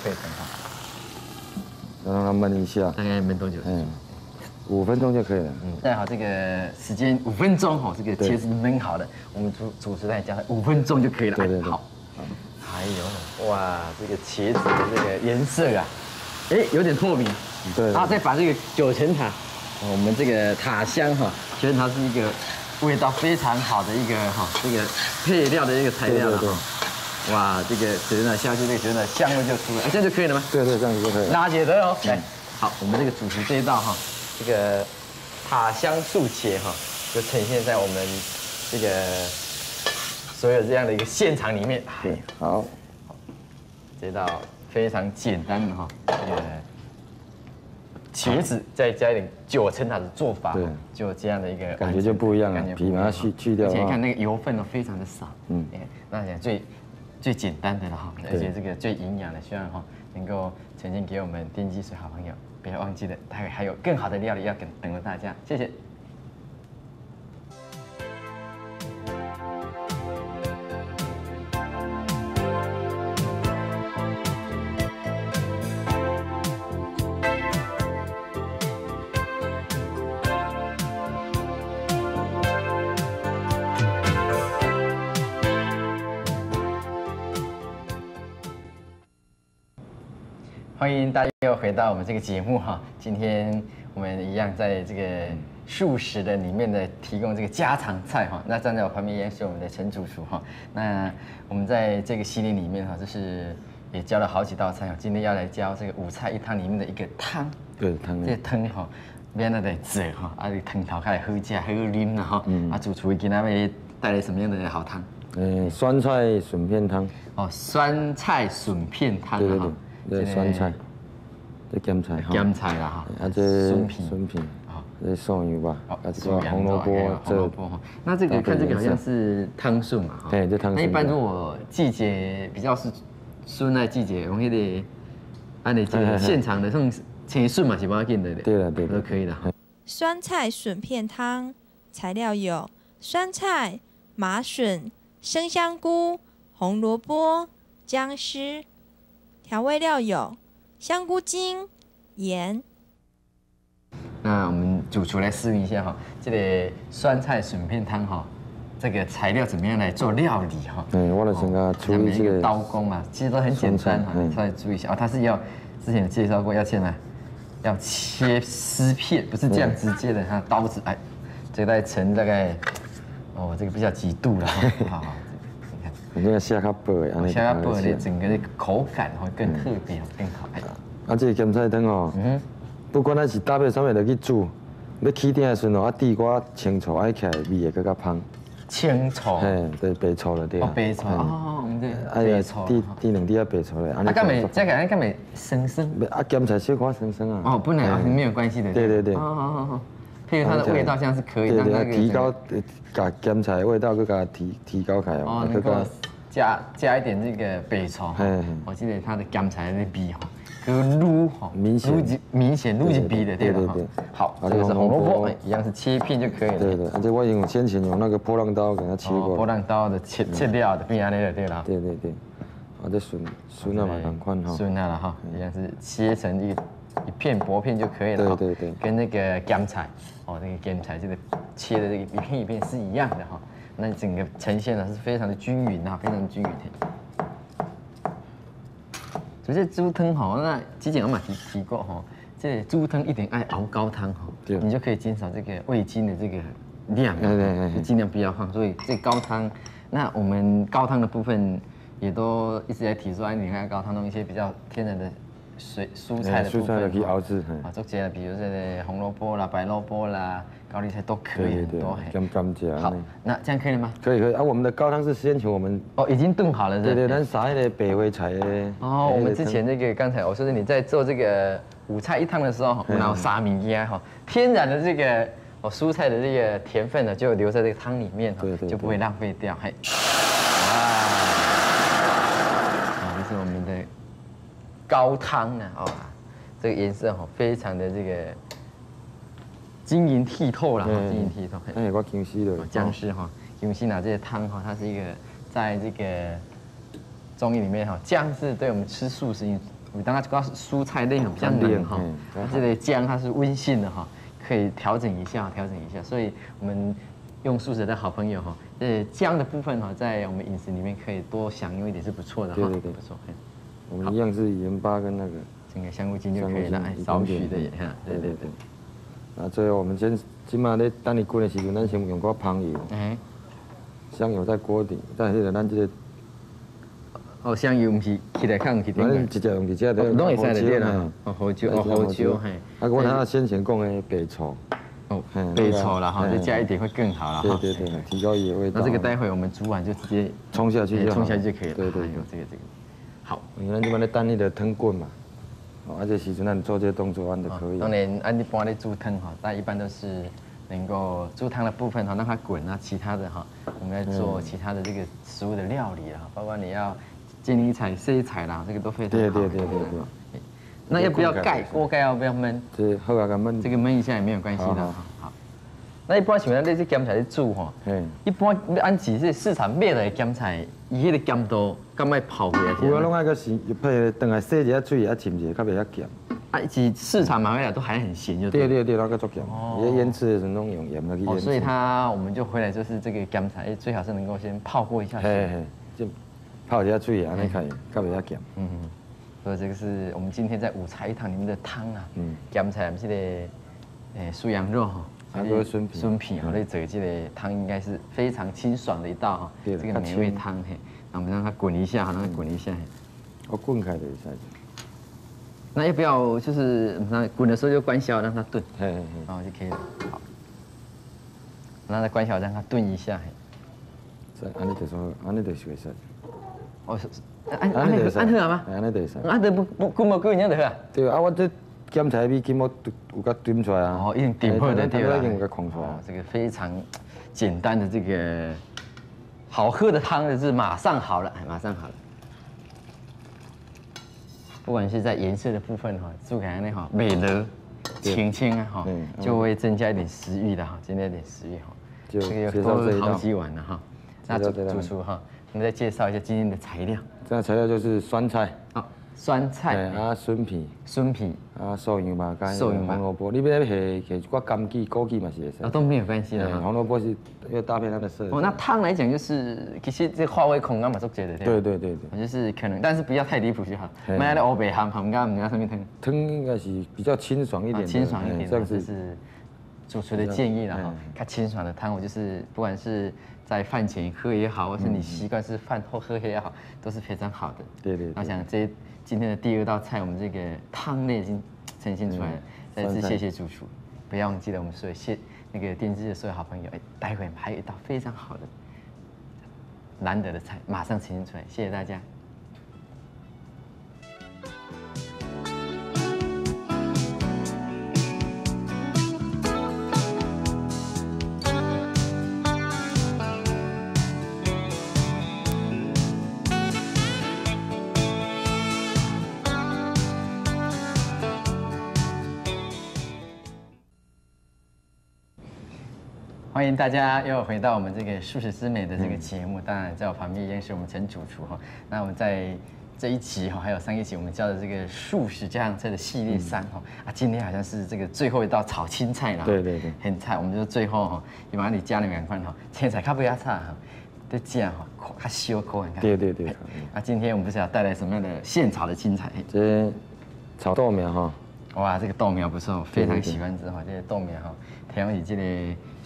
让它焖一下， 大概焖多久 ？5分钟就可以了。 再好，这个时间5分钟哈，这个茄子焖好了，我们主食再加5分钟就可以了。 对。 好。还有哇，这个茄子的这个颜色啊，有点透明。 对。 然后再把这个九层塔，我们这个塔香哈，九层塔是一个味道非常好的一个这个配料的一个材料了哈。哇，这个九层塔下去，这个九层塔香味就出来，这样就可以了吗？ 对，这样子就可以了。 拉姐的哦，来，好，我们这个主食这一道哈，这个塔香素茄哈，就呈现在我们这个所有这样的一个现场里面。 对，好， 这道非常简单的哈，这个茄子再加一点九层塔的做法，对，就这样的一个感觉就不一样了，皮把它去掉， 而且看那个油分都非常的少，那讲最简单的了哈，而且这个最营养的，希望哈能够呈现给我们丁记水好朋友，不要忘记了，还有更好的料理要等着大家，谢谢。欢迎大家又回到我们这个节目哈，今天我们一样在这个素食的里面的提供这个家常菜哈。那站在我旁边也是我们的陈主厨哈。那我们在这个系列里面哈，就是也教了好几道菜哈。今天要来教这个5菜1汤里面的一个汤。 对，汤。 这个汤哈，免得来做哈，这汤头开来好吃好啉啦哈。主厨今天要带来什么样的好汤？ 酸菜笋片汤。 酸菜笋片汤哈。 这酸菜，这咸菜哈， 咸菜啦哈， 这笋片，这蒜油吧，这个红萝卜， 那这个看这个好像是汤笋嘛哈， 对，这汤笋。 那一般如果季节比较是笋的季节，用那个按你这个现场的像青笋嘛是蛮紧的， 对了， 都可以的。 酸菜笋片汤材料有酸菜、麻笋、生香菇、红萝卜、姜丝。调味料有香菇精、盐。 那我们主厨来试一下哈，这个酸菜笋片汤哈，这个材料怎么样来做料理哈？ 我来先给处理这个刀工嘛，其实都很简单哈，稍微注意一下哦。它是要之前有介绍过，要切切丝片，不是这样直接的，它刀子这个盛大概这个比较几度了哈。 你这个下较薄的， 下较薄的整个口感会更特别，更好。 这个咸菜汤哦，不管它是搭配啥物来去煮，要起鼎的时候地瓜、青醋爱起来味会更加香。 青醋， 对，白醋了对。 白醋我们这白醋。 滴2滴白醋嘞。 这个干没生？ 咸菜小可生啊。 不能没有关系的。 对。 好。配合它的味道，像是可以让那个提高，把咸菜的味道，佮它提高开哦。 能够加一点这个白醋，我记得它的咸菜的味哈，跟卤哈明显卤是比的对吧？好，这个是红萝卜，一样是切片就可以了。 对，而且我先前用那个波浪刀给它切过。 波浪刀的切料的变安尼了对啦。 对。这笋啊嘛同款哈。 笋啊了哈，一样是切成一片薄片就可以了。 对。 跟那个咸菜，那个咸菜这个切的这个一片一片是一样的哈。那整个呈现呢是非常的均匀啊，非常的均匀的。这猪汤哈，那之前我嘛提过哈，这猪汤一定爱熬高汤哈，你就可以减少这个味精的这个量，就尽量不要放。所以这高汤，那我们高汤的部分也都一直在提说，你看高汤弄一些比较天然的蔬菜的部分， 去熬制， 啊，做些比如这个红萝卜啦、白萝卜啦、高丽菜都可以，很多。 甘蔗。 好，那这样可以了吗？ 可以。啊，我们的高汤是先前我们已经炖好了， 对，咱撒那个白花菜的。 哦，我们之前那个刚才我说是你在做这个5菜1汤的时候，然后撒米呀哈，天然的这个蔬菜的这个甜分呢，就留在这个汤里面，就不会浪费掉。嘿，哇，这是我们的高汤啊，这个颜色非常的这个晶莹剔透啦，晶莹剔透。 哎，我姜丝了。 姜丝姜丝拿这些汤它是一个在这个中医里面姜是对我们吃素食，我当它主要是蔬菜类比较冷这个姜它是温性的可以调整一下，所以我们用素食的好朋友姜的部分在我们饮食里面可以多享用一点是不错的对，不错。我们一样是盐巴跟那个这个香菇精就可以了，少许的也对。 啊，最后我们今嘛咧等伊滚的时阵，咱先用个香油，香油在锅底，但是咱这个香油不是起来看起点， 咱直接用直接的， 拢会使的啦，胡椒， 啊，我他先前讲的白醋， 白醋啦再加一点会更好啦， 对，提高野味道。 那这个待会我们煮完就直接冲下去就可以了， 对，这个。好， 因为咱即摆咧等迄个汤滚嘛，这时阵咱做这个动作，咱就可以。 当然，按一般咧煮汤但一般都是能够煮汤的部分让它滚啊，其他的我们在做其他的这个食物的料理啊，包括你要煎一菜、塞菜啦，这个都非常好。对。那要不要盖锅盖？要不要焖？ 这好啊，焖。 这个焖一下也没有关系的。好。那一般像咱这些咸菜咧煮一般按起这市场买来的咸菜，伊迄个咸度敢爱泡过来？ 有啊，拢爱个是，配等下洗一下水，浸一下，较袂遐咸。 是市场买回来都还很咸，就对。 对，那个足咸。伊腌制的时候拢用盐来去腌制。 所以我们就回来就是这个咸菜，最好是能够先泡过一下水。 就泡一下水，安尼看较袂遐咸。 所以这个是我们今天在5菜1汤里面的汤啊。咸菜是个素羊肉还有笋皮你整个这个汤应该是非常清爽的一道这个美味汤那我们让它滚一下让它滚一下。 我滚开的一下。 那要不要就是滚的时候就关小让它炖，然后就可以了。好，让它关小让它炖一下。 安尼就说，安尼就是会使。 安好吗？ 安尼就会使。 安得不滚无滚样就好啊。 对啊，我这咸菜米筋我有甲炖出来啊。 已经炖好的对啦。 已经有甲控出来。 这个非常简单的这个好喝的汤是马上好了，马上好了。不管是在颜色的部分煮起来美了、清清啊就会增加一点食欲的增加一点食欲这个有多了好几碗了那主厨我们再介绍一下今天的材料。 这样材料就是酸菜。 酸菜笋皮素羊肉干红萝卜，你要下一挂枸杞、枸杞嘛是会使。 都没有关系的。 红萝卜是要搭配它的色。 那汤来讲就是其实这化味孔嘛做这的。对。就是可能，但是不要太离谱就好。买来欧北行，我们刚刚上面汤。 汤应该是比较清爽一点。 清爽一点，这是主厨的建议啦它清爽的汤，我就是不管是在饭前喝也好，或是你习惯是饭后喝也好，都是非常好的。 对。 我想今天的第2道菜，我们这个汤类已经呈现出来了。再次谢谢主厨，不要忘记了我们所有那个电视的所有好朋友。待会还有一道非常好的、难得的菜，马上呈现出来，谢谢大家。欢迎大家又回到我们这个素食之美的这个节目。当然，在我旁边依然是我们陈主厨那我们在这一集还有上一集我们教的这个素食家常菜的系列3今天好像是这个最后一道炒青菜啦。 对。 很菜，我们就最后就把你加2款青菜较不要差再加较小口看看。 对。 今天我们不是要带来什么样的现炒的青菜？ 这炒豆苗哇，这个豆苗不错，非常喜欢吃这个豆苗调起这个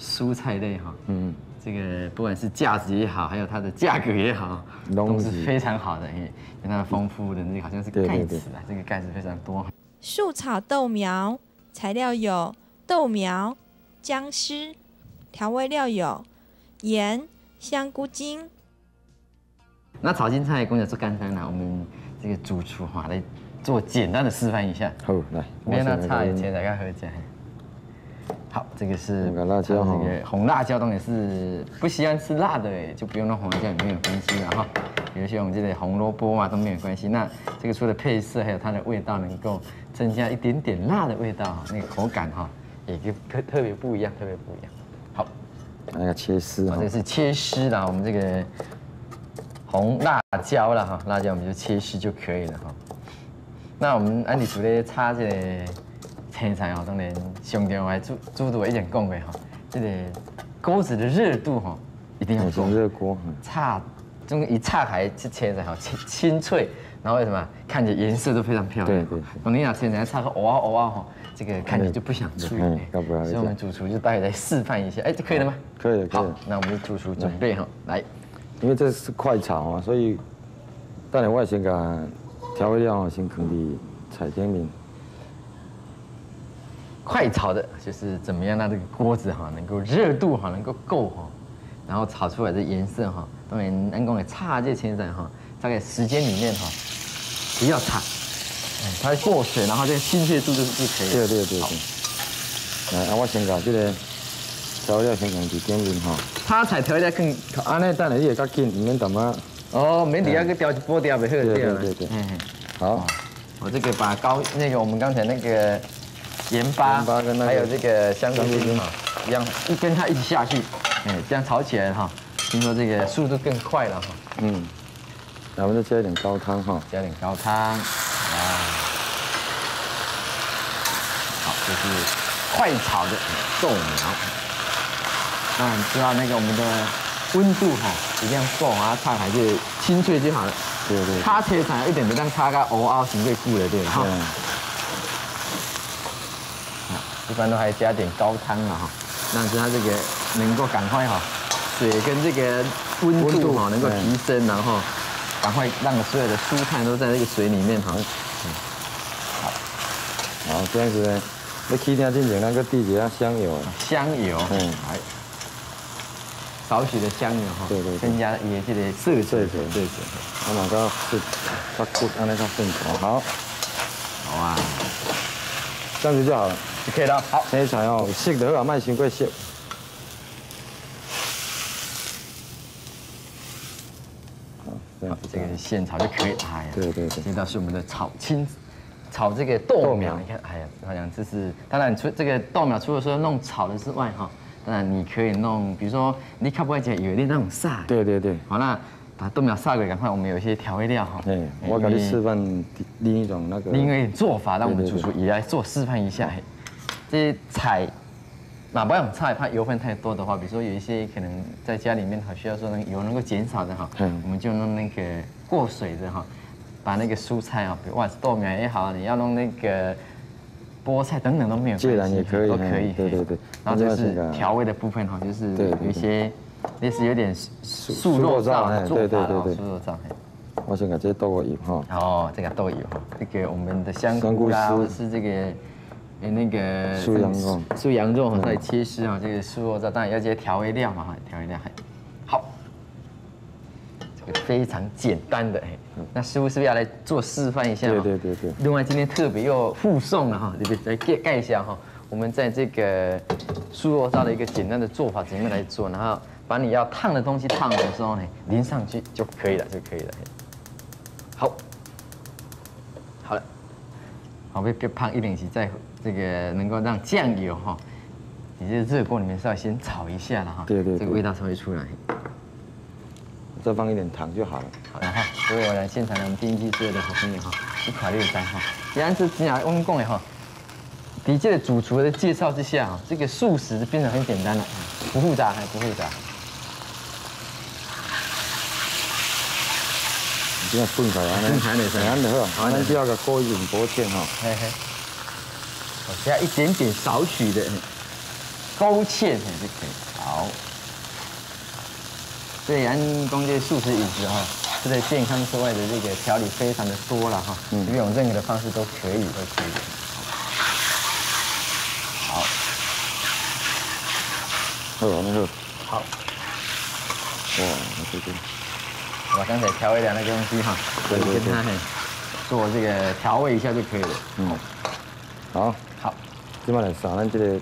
蔬菜类哈，这个不管是价值也好，还有它的价格也好，都是非常好的，因为它的丰富的那个好像是钙质啊，这个钙质非常多。 树草豆苗材料有豆苗、姜丝，调味料有盐、香菇精。 那炒青菜工作做干饭呢，我们这个主厨哈来做简单的示范一下。 好，来， 别那菜切大家喝起来。好，这个是辣椒哈， 这个红辣椒当然是不喜欢吃辣的就不用弄红辣椒也没有关系了哈。比如说我们这里红萝卜啊都没有关系。那这个除了配色，还有它的味道能够增加一点点辣的味道，那个口感哈也特别不一样，特别不一样。好， 那个切丝哈， 这个是切丝啦，我们这个红辣椒啦哈，辣椒我们就切丝就可以了哈。那我们安迪除了炒这个青菜哦，当然上重要的主厨一点讲过哈，这个锅子的热度哈一定要够。 热锅。 炒，一炒开这青菜哈清脆，然后为什么看起来颜色都非常漂亮。对。等你拿青菜炒个偶啊哈，这个看起来就不想吃。所以我们主厨就待会来示范一下，哎，这可以了吗？ 可以。 好，那我们的主厨准备哈，来。 因为这是快炒啊，所以等下我先把调味料先放在菜顶面。 快炒的就是怎么样让这个锅子哈能够热度哈能够够哈，然后炒出来的颜色哈，当然按讲的炒这青菜哈，大概时间里面哈不要炒，它过水，然后这个新鲜度就可以了。对。 来，我先把这个调味料先放在顶面哈。 炒菜调味料更， 安尼等下你会较紧，唔免淡仔。 哦，免底下个调一波调袂好掉了。 对。好， 我这个把我们刚才那个。盐巴跟还有这个香菇精哈，一样跟它一起下去，这样炒起来哈，听说这个速度更快了哈。 然后我们再加一点高汤哈， 加点高汤，好，这是快炒的豆苗。那你知道那个我们的温度哈，一定要够啊，炒开就清脆就好了。对。炒切菜一点不让炒个乌凹成最久了对了哈。一般都还加点高汤了哈，让它这个能够赶快哈，水跟这个温度哈能够提升，然后赶快让所有的蔬菜都在这个水里面哈。 好，这样子呢，你起点之前那个滴一下香油。 香油，少许的香油哈，对，增加也这个色泽。我们个是它骨安那个顺口好。好啊， 这样子就好了。 就可以了。好， 青菜哦，熟就好，卖伤过熟。 好，这个现炒就可以。哎呀， 对。 这道是我们的炒这个豆苗。你看，哎呀，好像这是当然这个豆苗除了说弄炒的之外哈，当然你可以弄，比如说你看不看起来有点那种煞。 对。 好，那把豆苗煞过，赶快我们有一些调味料哈。 我给你示范另一种那个。 另一种做法，让我们主厨也来做示范一下。这些菜，不要菜，怕油分太多的话，比如说有一些可能在家里面还需要说油能够减少的哈，我们就弄那个过水的哈，把那个蔬菜啊，比如是豆苗也好，你要弄那个菠菜等等都没有关系， 芥兰也可以， 都可以。对。然后就是调味的部分哈，就是有一些类似有点素肉燥的做法，素肉燥。 我先把这豆油哈。 哦，这个豆油哈，这个我们的香菇啦，或者是这个。那个素羊肉再切丝啊，这个素肉燥当然要加调味料嘛哈，调味料好，这个非常简单的那师傅是不是要来做示范一下？ 对。 另外今天特别又附送了哈，来盖一下哈，我们在这个素肉燥的一个简单的做法怎么来做，然后把你要烫的东西烫的时候呢淋上去就可以了。好了，好，被烫一点起再。这个能够让酱油哈，你这热锅里面稍微先炒一下了哈， 对， 这个味道才会出来。 再放一点糖就好了。 好了哈，所以我来现场我们电视机所有的好朋友哈，一块6单哈。既然是这样，我们讲的哈，在这个主厨的介绍之下哈，这个素食变得很简单了，不复杂。 这样炖开安尼好，咱只要个过一点薄芡哈。 加一点点少许的勾芡就可以。好，所以按讲这素食饮食哈，除了健康之外的这个调理非常的多了哈，用任何的方式都可以。好，好， 哇，对对， 我刚才调味料那个东西哈，跟它做这个调味一下就可以了。 好，今晚来撒咱这个。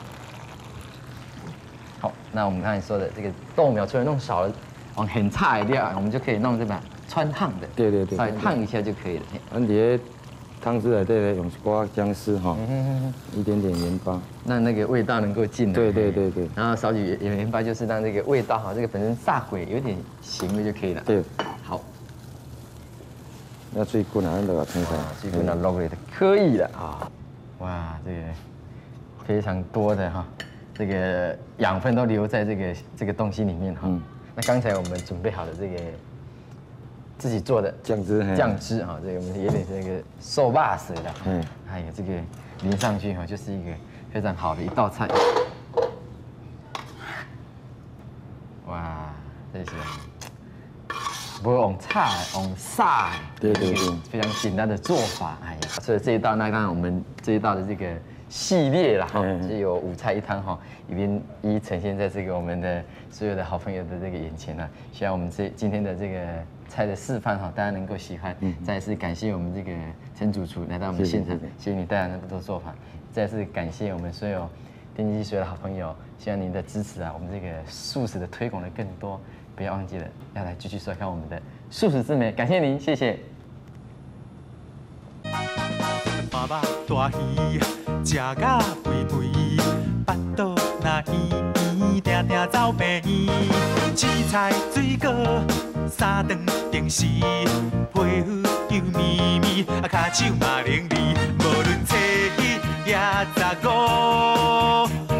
好，那我们刚才说的这个豆苗，除了弄少了，往很差的料，我们就可以弄这把穿烫的， 对， 稍微烫一下就可以了。 咱伫个汤汁内底用一寡姜丝哈，一点点盐巴， 让那个味道能够进来。 对。 然后少许盐巴，就是让这个味道哈，这个本身炸鬼有点咸味就可以了。 对， 好。 那水滚啊，咱就把冲上， 水滚啊落里的可以了啊。哇，这个非常多的哈。这个养分都留在这个东西里面哈。那刚才我们准备好的这个自己做的酱汁哈，这个我们有点这个瘦巴色的，还有这个淋上去哈，就是一个非常好的一道菜。哇，这是不用炒，用撒， 对， 非常简单的做法。哎呀，所以这一道，那刚刚我们这一道的这个。系列啦，哈，是有5菜1汤哈，一呈现在这个我们的所有的好朋友的这个眼前了。希望我们今天的这个菜的示范哈，大家能够喜欢。再次感谢我们这个陈主厨来到我们现场，谢谢你带来那么多做法。再次感谢我们所有电机所有的好朋友，希望您的支持啊，我们这个素食的推广的更多，不要忘记了要来继续收看我们的素食之美，感谢您，谢谢。 麻麻大鱼，食甲肥肥，腹肚若圆圆，定定走病院。青菜水果三顿定时，皮肤油绵绵，脚手嘛伶俐，无论初一也十五。